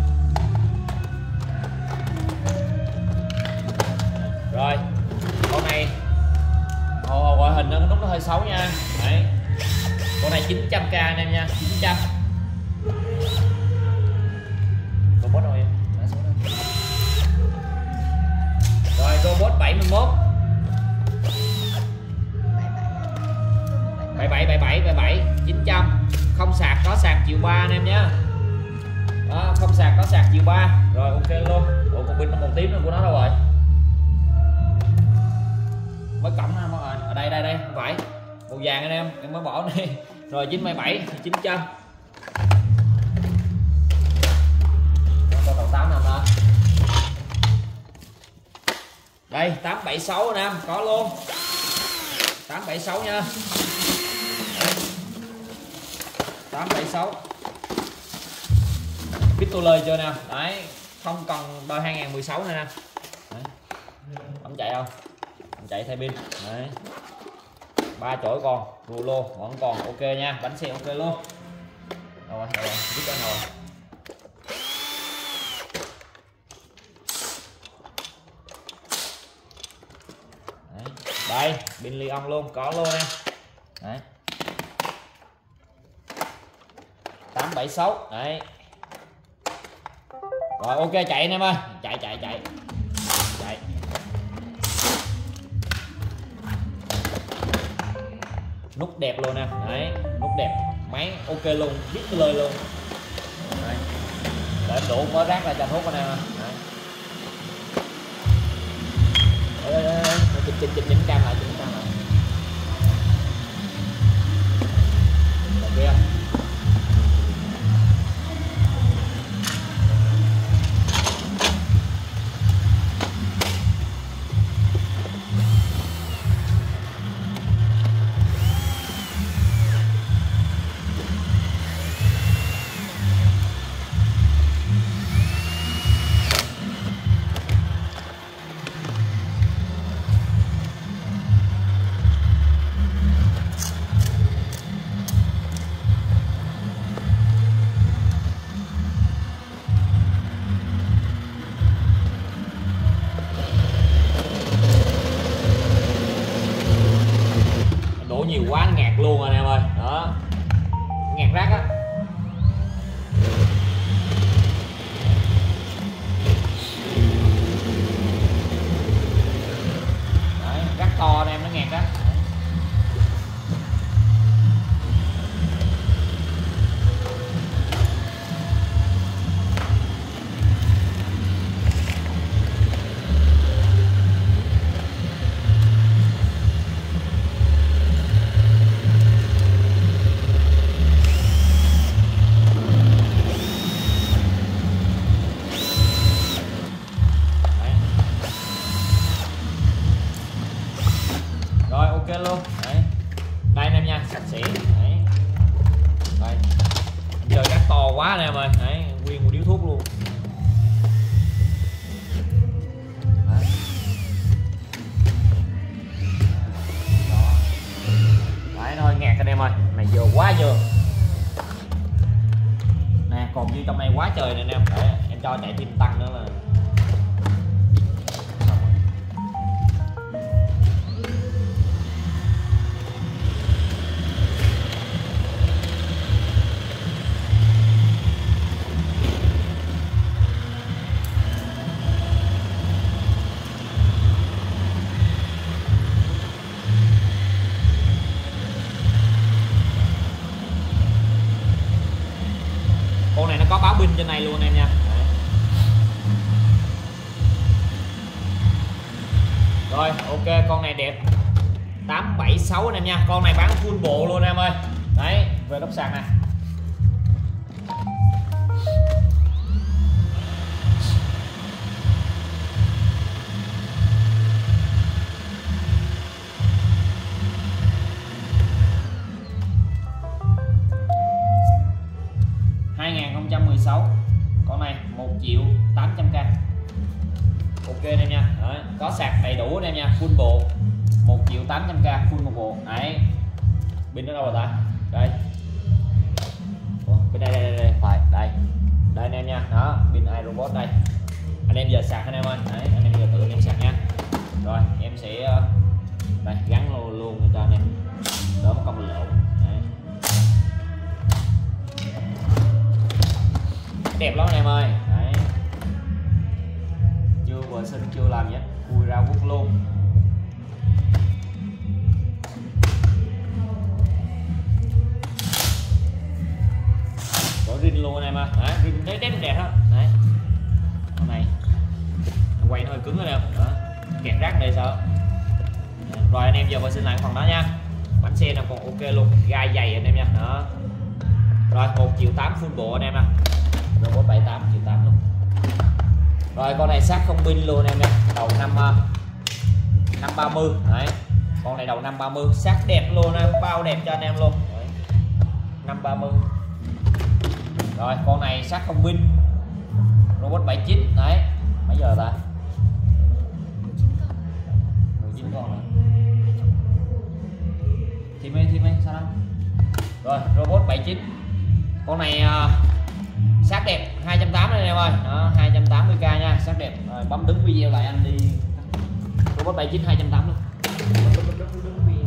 Rồi con này ồ, ngoại hình nó nút nó hơi xấu nha. Đấy, con này chín trăm k anh em nha, chín trăm. Robot rồi em. Rồi robot bảy mươi mốt, bảy bảy bảy bảy bảy bảy, chín trăm. Không sạc, có sạc triệu ba anh em nhé. Đó, không sạc có sạc triệu ba. Rồi ok luôn. Ủa con pin nó màu tím nữa của nó đâu rồi? Mới cổng nó rồi. Ở đây đây đây, không phải. Màu vàng anh em, em mới bỏ đi. Rồi chín mươi bảy, chín trăm. Con tàu tám nằm đó. Đây tám bảy sáu anh em, có luôn. tám bảy sáu nha. Đấy. tám bảy sáu. Pistole chưa nè. Đấy, không cần đôi hai nghìn mười sáu nữa nè. Đấy. Không chạy không? Không chạy thay pin. Đấy. Ba chổi còn, rulo vẫn còn ok nha, bánh xe ok luôn. Rồi, rồi, biết cái rồi. Đấy. Đây, pin Li-on luôn, có luôn em. Đấy. tám bảy sáu. Đấy. Rồi ok chạy anh em ơi, chạy chạy chạy. Chạy. Nút đẹp luôn nè. Đấy, nút đẹp, máy ok luôn, biết lời luôn. Đấy. Để em đủ mới rác ra cho thuốc anh em. Đấy. Ê, ê, ê. Chỉnh chỉnh chỉnh chỉnh cam lại, chỉnh cam lại. Rồi kia. Nhiều quá ngạt luôn anh em ơi. Đó, ngạt rác á. Đấy, rác to anh em, nó ngạt á. Ok luôn. Đấy. Đây anh em nha, sạch sẽ. Đấy. Đây. Giờ cắt to quá anh em ơi. Đấy, nguyên một điếu thuốc luôn. Đấy. Đấy, nó hơi ngạt anh em ơi. Này vừa quá vừa. Nè, còn như trong này quá trời nè anh em. Đấy, em cho chạy thêm tăng nữa là con này nó có báo pin trên này luôn em nha. Đấy. Rồi ok, con này đẹp. Tám bảy sáu anh em nha. Con này bán full bộ luôn em ơi. Đấy, về lốp sàn nè. trăm k. Ok anh em nha. Đấy, có sạc đầy đủ anh em nha, full bộ một triệu tám trăm k full một bộ. Đấy, pin nó đâu rồi ta? Đây. Ủa, bên đây đây đây, đây. Phải đây đây anh em nha. Đó, pin iRobot đây. Anh em giờ sạc anh em ơi. Đấy, anh em giờ tự anh em sạc nha. Rồi em sẽ đây gắn luôn luôn cho anh em đỡ mất công lộn. Đẹp lắm anh em ơi. Đấy, chưa vệ sinh chưa làm gì hết, khui ra quất luôn. Có rin luôn anh em ơi. Đấy, rin đấy đẹp đẹp đó. Đấy, con này quay nó hơi cứng rồi nè. Đó, kẹt rác đây sao. Rồi anh em giờ vệ sinh lại phần đó nha. Bánh xe nó còn ok luôn, gai dày anh em nha. Đó, rồi một triệu tám full bộ anh em nè. Robot bảy tám triệu tám luôn. Rồi con này sạc không pin luôn em nha. Đầu năm năm ba mươi. Đấy, con này đầu năm ba mươi, sạc đẹp luôn em, bao đẹp cho anh em luôn. Đấy, năm ba mươi. Rồi con này sạc không pin, robot bảy chín. Đấy, mấy giờ ta? mười chín con nữa. Thêm đi, thêm đi, sao đâu? Rồi robot bảy chín. Con này uh, sạc đẹp hai trăm tám mươi anh em ơi. Đó, hai trăm tám mươi k nha, sạc đẹp. Rồi bấm đứng video lại anh đi. Robot bảy chín hai trăm tám mươi luôn.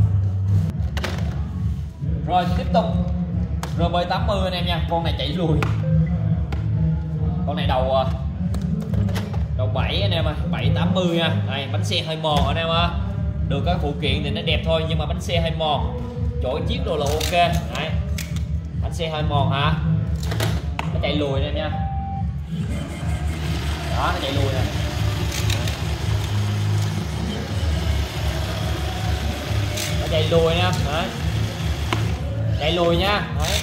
Rồi tiếp tục rờ bê tám mươi anh em nha. Con này chạy lùi. Con này đầu đầu bảy anh em ơi, bảy tám mươi nha. Đây, bánh xe hơi mòn anh em ơi. Được các phụ kiện thì nó đẹp thôi nhưng mà bánh xe hơi mòn. Chổi chiếc đồ là ok. Đấy, bánh xe hơi mòn hả? Nó chạy lùi nè nha. Đó, nó chạy lùi nè. Nó chạy lùi nha. Đấy, chạy lùi nha. Đấy,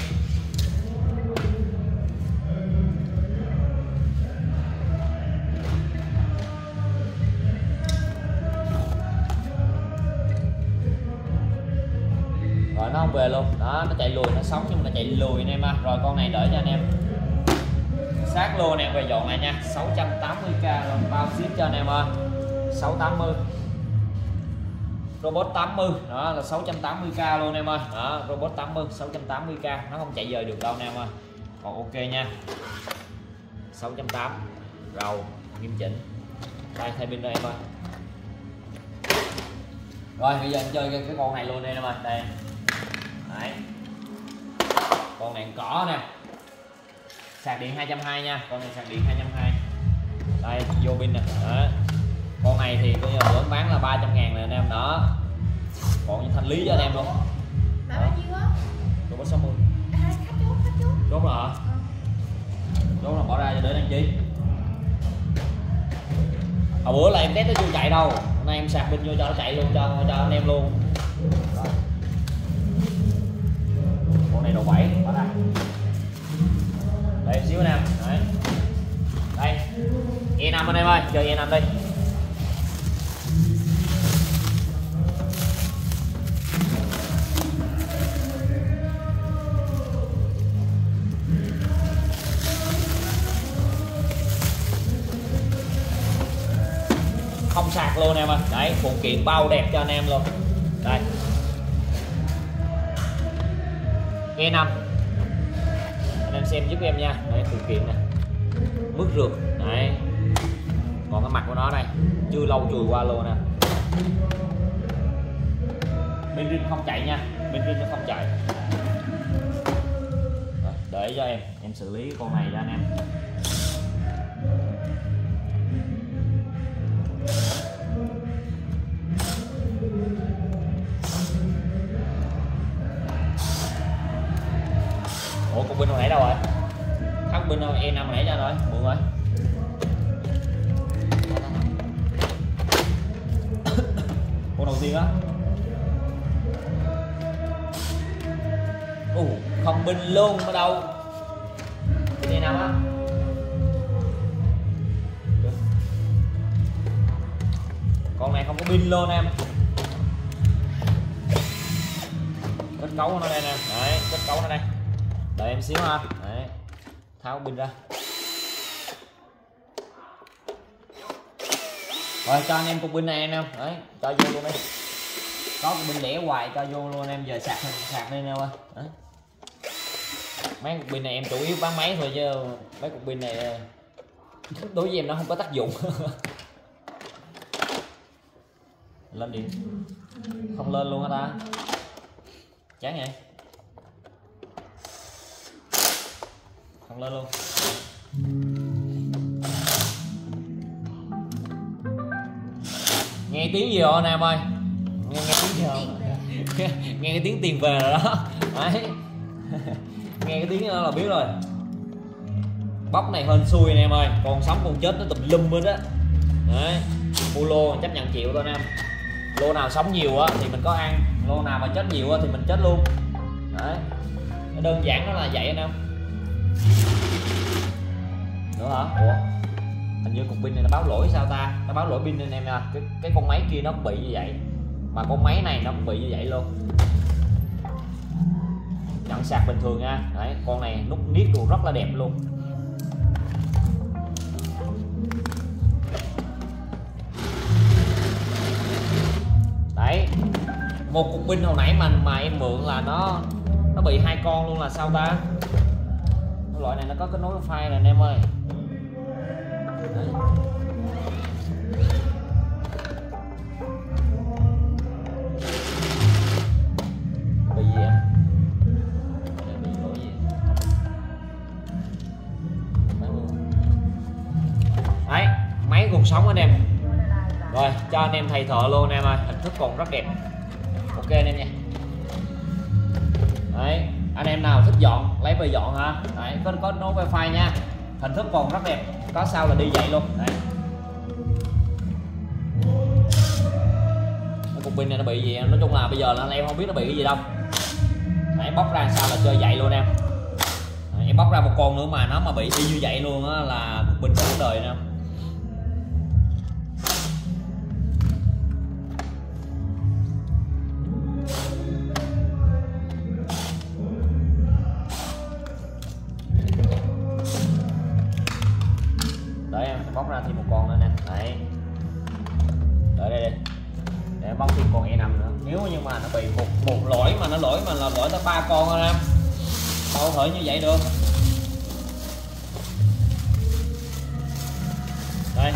rồi nó không về luôn. Đó, nó chạy lùi, nó sống nhưng mà nó chạy lùi anh em à. Rồi con này đợi cho anh em sát luôn anh em về dọn lại nha. Sáu trăm tám mươi k luôn, bao ship cho anh em ơi. Sáu trăm tám mươi. Robot tám mươi. Đó là sáu trăm tám mươi k luôn em ơi. Đó, robot tám mươi, sáu trăm tám mươi k, nó không chạy dời được đâu anh em ơi. Còn ok nha. sáu trăm tám mươi. Rầu nghiêm chỉnh. Đây thay pin đây em ơi. Rồi bây giờ em chơi cái, cái con này luôn đây em ơi. Đây. Đấy, con này có nè, sạc điện hai trăm hai mươi nha. Con này sạc điện hai trăm hai mươi. Đây vô pin nè. Đó, con này thì bây giờ bữa bán là ba trăm ngàn này anh em. Đó, còn thanh lý cho anh em luôn. Robot sáu mươi. Chốt rồi hả? Chốt là bỏ ra cho để đăng ký. Hồi bữa là em test nó chưa chạy đâu, hôm nay em sạc pin vô cho nó chạy luôn, cho cho anh em luôn. Rồi, con này đầu bảy bỏ ra đây xíu nè. Đấy, đây e năm anh em ơi, chơi e năm đi. Không sạc luôn em ơi. Đấy, phụ kiện bao đẹp cho anh em luôn. Đây e năm anh em xem giúp em nha. Đấy, phụ kiện nè, mứt rượt. Đấy, còn cái mặt của nó đây chưa lâu chùi qua luôn nè. Bên rin không chạy nha, bên rin nó không chạy. Rồi, để cho em em xử lý con này cho anh em. Ủa con pin hồi nãy đâu rồi? Thắt pin e năm hồi nãy ra rồi, buồn rồi. Con đầu tiên á. Ồ, không pin luôn ở đâu. Pin e năm á. Con này không có pin luôn em. Kết cấu nó đây nè. Đấy, kết cấu nó đây. Đợi em xíu ha. Đấy, tháo pin ra. Rồi cho anh em cục pin này anh em, đấy cho vô luôn đi, có cục pin lẻ hoài cho vô luôn anh em, giờ sạc sạc lên đâu đấy. Mấy cục pin này em chủ yếu bán máy thôi chứ mấy cục pin này đối với em nó không có tác dụng. Lên điện không lên luôn hả ta, chán vậy, không lên luôn. Nghe tiếng gì rồi anh em ơi, nghe, nghe tiếng gì không? nghe, nghe cái tiếng tiền về rồi đó. Đấy. Nghe cái tiếng đó là biết rồi. Bóc này hên xui anh em ơi, còn sống còn chết nó tùm lum hết á. Đấy, mua lô chấp nhận chịu thôi anh em. Lô nào sống nhiều á thì mình có ăn, lô nào mà chết nhiều á thì mình chết luôn. Đấy, nó đơn giản nó là vậy anh em. Nữa hả? Ủa, hình như cục pin này nó báo lỗi sao ta, nó báo lỗi pin anh em nha. Cái, cái con máy kia nó cũng bị như vậy, mà con máy này nó cũng bị như vậy luôn. Nhận sạc bình thường nha. Đấy, con này nút niết đồ rất là đẹp luôn. Đấy, một cục pin hồi nãy mà mà em mượn là nó nó bị hai con luôn là sao ta. Cái loại này nó có cái nối wifi này anh em ơi. Đấy. Bị gì em? Bị lỗi gì? Đấy, máy còn sống anh em. Rồi cho anh em thầy thợ luôn anh em ơi, hình thức còn rất đẹp. Ok anh em nha. Đấy, anh em nào thích dọn lấy về dọn ha. Đấy, có có nối wifi nha, hình thức còn rất đẹp, có sao là đi vậy luôn. Đấy, cái cục pin này nó bị gì, nói chung là bây giờ là anh em không biết nó bị cái gì đâu. Đấy, bóc ra sao là chơi vậy luôn em. Đấy, em bóc ra một con nữa mà nó mà bị y như vậy luôn á là cục pin có vấn đề nè. Để em bóc ra thêm một con nữa nè. Đấy, đợi đây đi để em bóc thêm con E năm nữa. Nếu như mà nó bị một một lỗi mà nó lỗi mà là lỗi tới ba con thôi em, đâu thể như vậy được. Đây,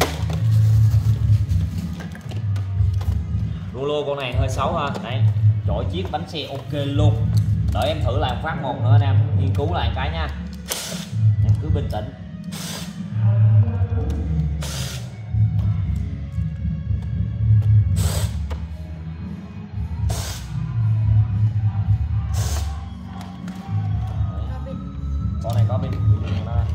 rulo con này hơi xấu ha. Đấy, chổi chiếc bánh xe ok luôn. Đợi em thử làm phát một nữa anh em, nghiên cứu lại cái nha, em cứ bình tĩnh. Con này có pin pin nó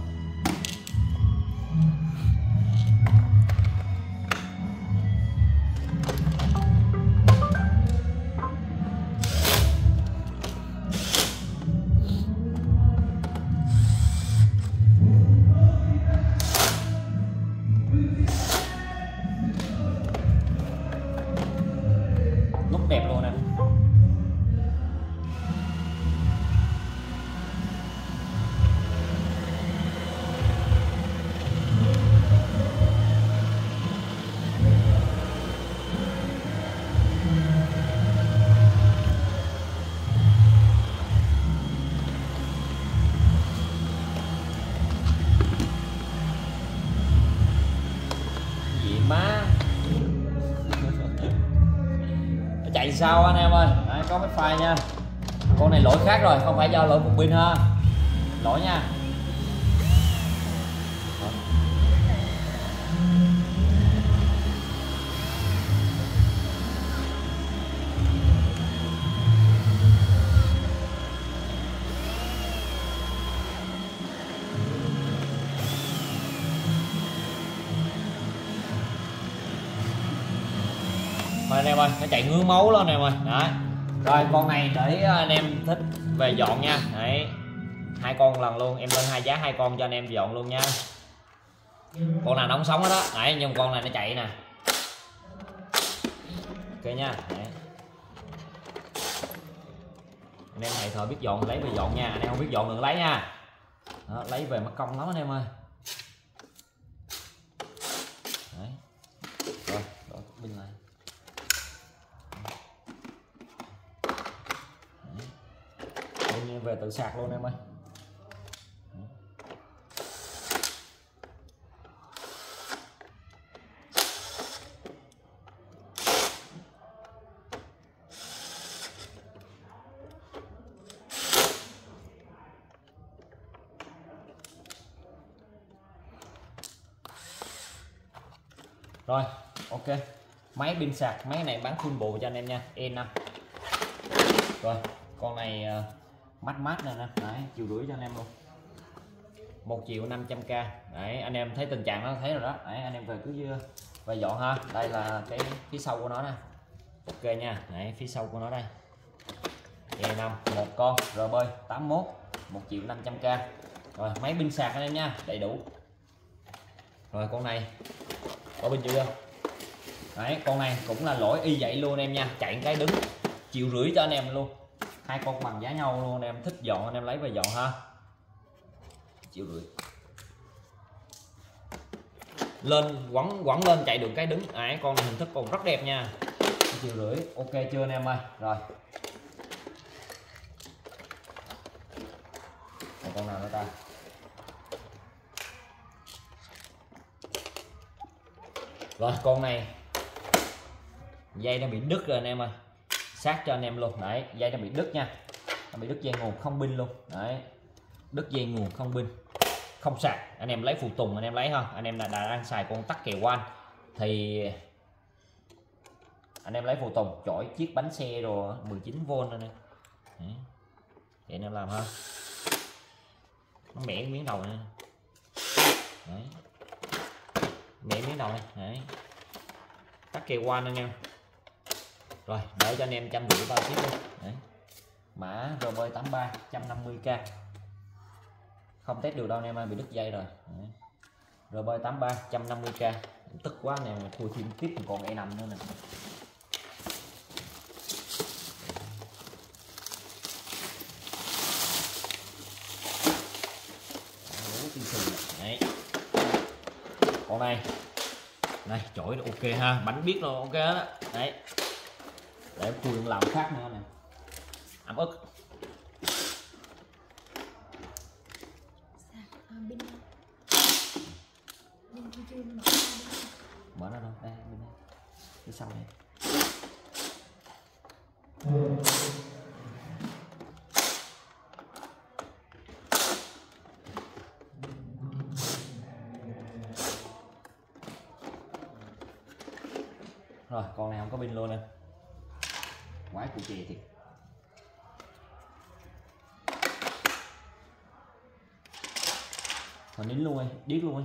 lúc đẹp luôn nè. Má chạy sao anh em ơi. Đấy, có cái file nha, con này lỗi khác rồi, không phải do lỗi cục pin ha, lỗi nha. Mà anh em ơi, nó chạy ngứa máu luôn anh em ơi. Đấy, rồi con này để anh em thích về dọn nha. Đấy, hai con lần luôn, em lên hai giá hai con cho anh em dọn luôn nha. Con nào nó không sống hết đó. Đấy, nhưng con này nó chạy nè. Ok nha. Đấy, anh em thầy thợ biết dọn lấy về dọn nha, anh em không biết dọn đừng lấy nha. Đó, lấy về mất công lắm anh em ơi. Đấy, về tự sạc luôn em ơi. Rồi, ok. Máy pin sạc, máy này bán full bộ cho anh em nha, E năm. Rồi, con này uh, mát mát này nè, đấy, chiều rưỡi cho anh em luôn. một triệu năm trăm k. Đấy, anh em thấy tình trạng nó thấy rồi đó. Đấy, anh em về cứ về dọn ha. Đây là cái phía sau của nó nè. Ok nha. Đấy, phía sau của nó đây. E năm, một con R B tám mốt, một triệu năm trăm k. Rồi, máy pin sạc anh em nha, đầy đủ. Rồi con này có pin chưa? Đấy, con này cũng là lỗi y vậy luôn em nha, chạy cái đứng triệu rưỡi cho anh em luôn. Hai con bằng giá nhau luôn, anh em thích dọn anh em lấy về dọn ha. Triệu rưỡi. Lên quẳng quẳng lên chạy được cái đứng. Đấy, con này hình thức còn rất đẹp nha. Triệu rưỡi, ok chưa anh em ơi? Rồi. Còn con nào nữa ta? Rồi con này dây nó bị đứt rồi anh em ơi, sát cho anh em luôn. Đấy, dây nó bị đứt nha, nó bị đứt dây nguồn không pin luôn. Đấy, đứt dây nguồn không pin, không sạc. Anh em lấy phụ tùng anh em lấy ha. Anh em là đang xài con tắc kèo one thì anh em lấy phụ tùng chổi chiếc bánh xe rồi mười chín vôn này. Đấy, thì anh em làm ha. Nó mẻ miếng đầu này. Đấy, mẻ miếng đầu này. Đấy, tắc kèo one anh em. Rồi để cho anh em trăm rưỡi bao tiếp luôn. Đấy, mã R B tám ba một trăm năm mươi k, không test được đâu anh em ơi, bị đứt dây rồi. Đấy, R B tám ba một trăm năm mươi k, tức quá nè, thua thêm tiếp còn E năm nữa nè. Đấy, con này này chổi ok ha, bánh biết rồi, ok đó. Đấy, để khui làm khác nữa nè, ẩm ức. Mở nó đâu, đây bên đây, phía sau này. Rồi con này không có pin luôn nè, quái cụ chè thiệt. Còn nín luôn ấy, điếc luôn ấy.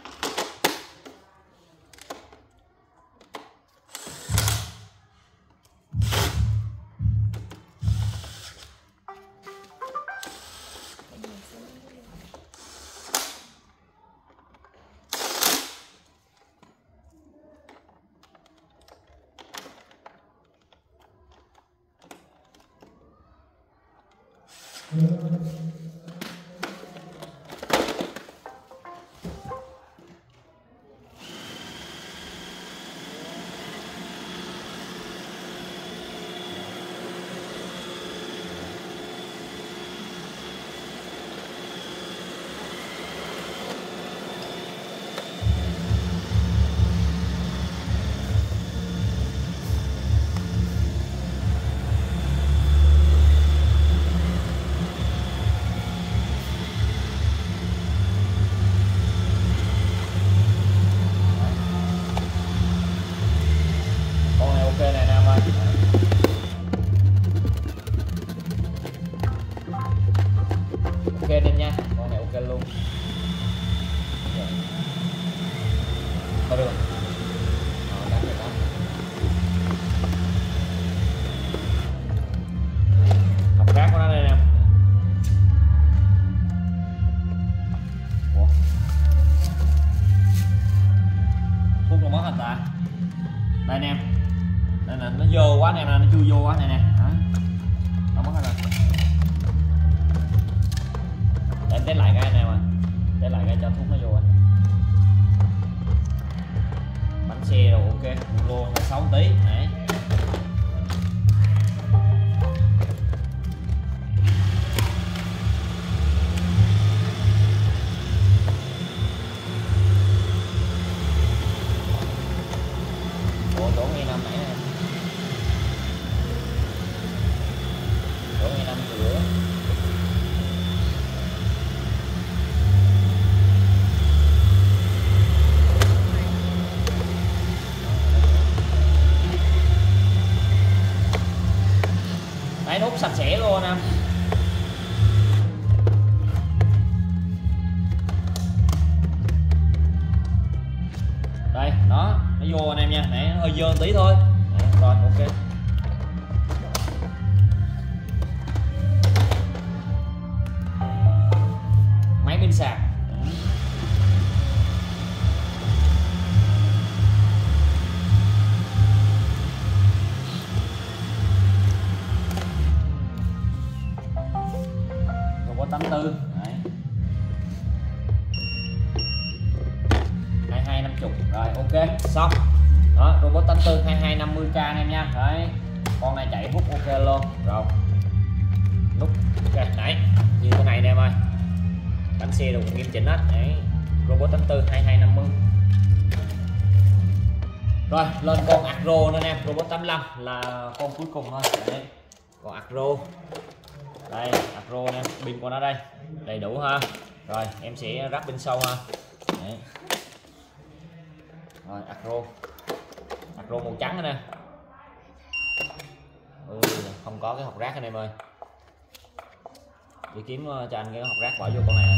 Đây anh em, đây là nó vô quá anh em, nó chưa vô quá này nè, nó mất rồi. Để em test lại cái anh em à, test lại cái cho thuốc nó vô anh. Bánh xe rồi ok, luôn là sáu tí. Đấy, chỗ ngay năm nãy nè, chỗ ngay năm rưỡi. Đấy, nút sạch sẽ luôn em. Đây, đó, nó vô anh em nha. Nãy hơi dơ tí thôi. Đấy, rồi, ok. Máy pin sạc. Robot tám tư. Đấy. hai hai năm mươi. Rồi, ok, xong. Đó, robot tám tư hai hai năm mươi k anh em nha. Đấy. Con này chạy hút ok luôn. Rồi. Nút ok, nãy như thế này anh em ơi. Bánh xe được nghiêm chỉnh hết. Đấy. Robot tám tư hai hai năm mươi. Rồi, lên con Acro nữa nè, robot tám lăm là con cuối cùng thôi. Đấy. Con Acro. Đây, Acro nè, pin của nó đây. Đầy đủ ha. Rồi, em sẽ ráp pin sau ha. Đấy. Rồi, Acro. Acro màu trắng nè. Ừ, không có cái hộp rác anh em ơi. Đi kiếm cho anh cái hộp rác bỏ vô con này.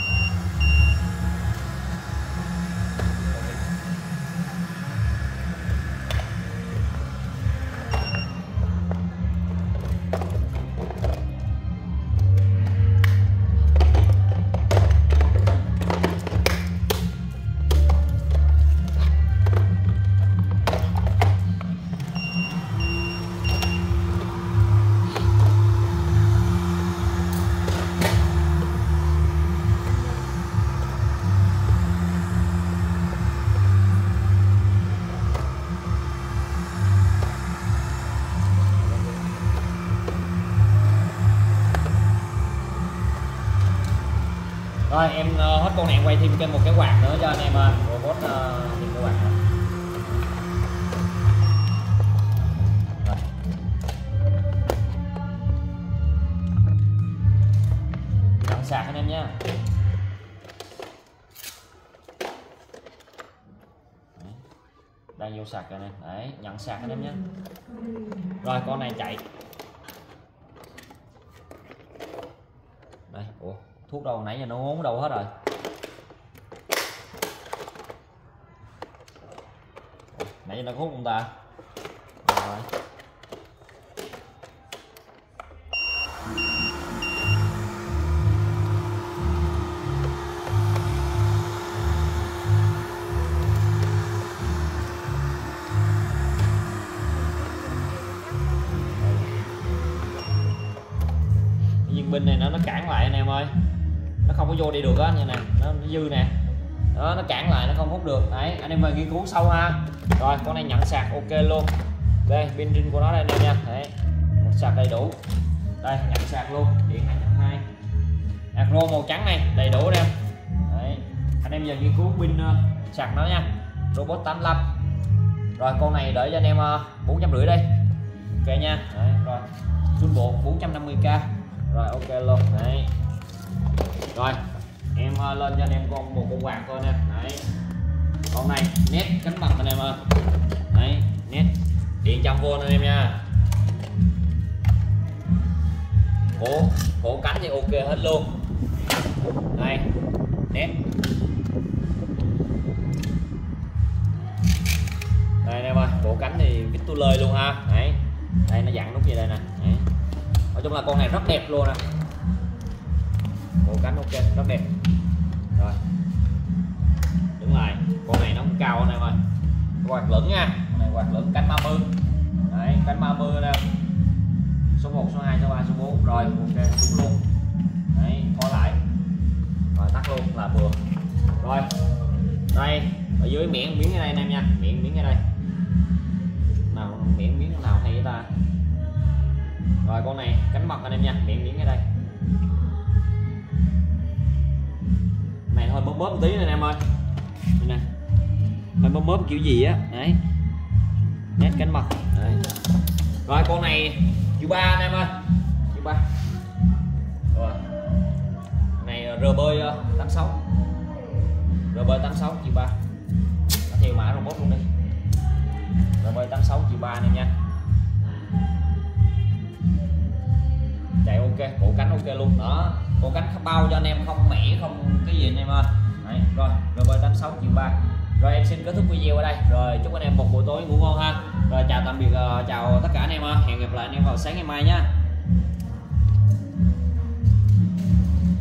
Rồi em uh, hết con này quay thêm cho một cái quạt nữa cho anh em uh, robot uh, thêm cái quạt nữa. Rồi. Đặng sạc anh em nha. Đang vô sạc rồi nè. Đấy, nhận sạc anh em nhé. Rồi con này chạy. Đây, ủa thuốc đâu nãy giờ nó uống đâu hết rồi. Nãy giờ nó hút không ta? Rồi. Viên pin này nó nó cản lại anh em ơi, nó không có vô đi được á, như này nó, nó dư nè, đó nó cản lại nó không hút được. Đấy anh em về nghiên cứu sâu ha. Rồi con này nhận sạc ok luôn. Đây pin zin của nó đây anh em nha. Đấy một sạc đầy đủ. Đây nhận sạc luôn, điện hai chấm hai Acro màu trắng này đầy đủ em. Đấy anh em giờ nghiên cứu pin uh, sạc nó nha. Robot tám lăm. Rồi con này đợi cho anh em uh, bốn trăm rưỡi đây. Ok nha. Đấy, rồi full bộ bốn trăm năm mươi k. Rồi ok luôn. Đấy. Rồi em uh, lên cho anh em con một con quạt thôi nè. Đấy con này nét cánh mặt anh em ơi. Đấy nét điện trăm vôn anh em nha. Cổ cổ cánh thì ok hết luôn. Đây nét. Đây anh em ơi, cổ cánh thì vít tu lơi luôn ha. Đấy đây nó dặn nút gì đây nè. Đấy. Nói chung là con này rất đẹp luôn nè. Bộ cánh ok rất đẹp. Rồi đứng lại, con này nó không cao anh em ơi, quạt lửng nha, con này quạt lửng cánh ba mươi. Đấy cánh ba mươi nè, số một số hai số ba số bốn. Rồi ok xuống luôn. Đấy khóa lại rồi tắt luôn là vừa. Rồi đây ở dưới miệng miếng cái đây anh em nha, miệng miếng cái đây nào, miệng miếng nào hay ta. Rồi con này cánh mật anh em nha, miệng miếng cái đây này hơi bóp bóp một tí này anh em ơi. Đây nè hơi bóp bóp kiểu gì á. Đấy nét cánh mật. Đấy. Rồi con này chiều ba anh em ơi, chiều ba. Rồi này rờ bơi tám sáu, rờ bơi tám sáu chiều ba, theo mã robot luôn đi. rờ bơi tám sáu chiều ba anh em nha. Chạy ok, cổ cánh ok luôn đó, cổ cánh bao cho anh em, không mẻ không cái gì anh em ơi. Đấy, rồi rờ bơi tám sáu chiều ba. Rồi em xin kết thúc video ở đây. Rồi chúc anh em một buổi tối ngủ ngon ha. Rồi chào tạm biệt, chào tất cả anh em ơi. Hẹn gặp lại anh em vào sáng ngày mai nha.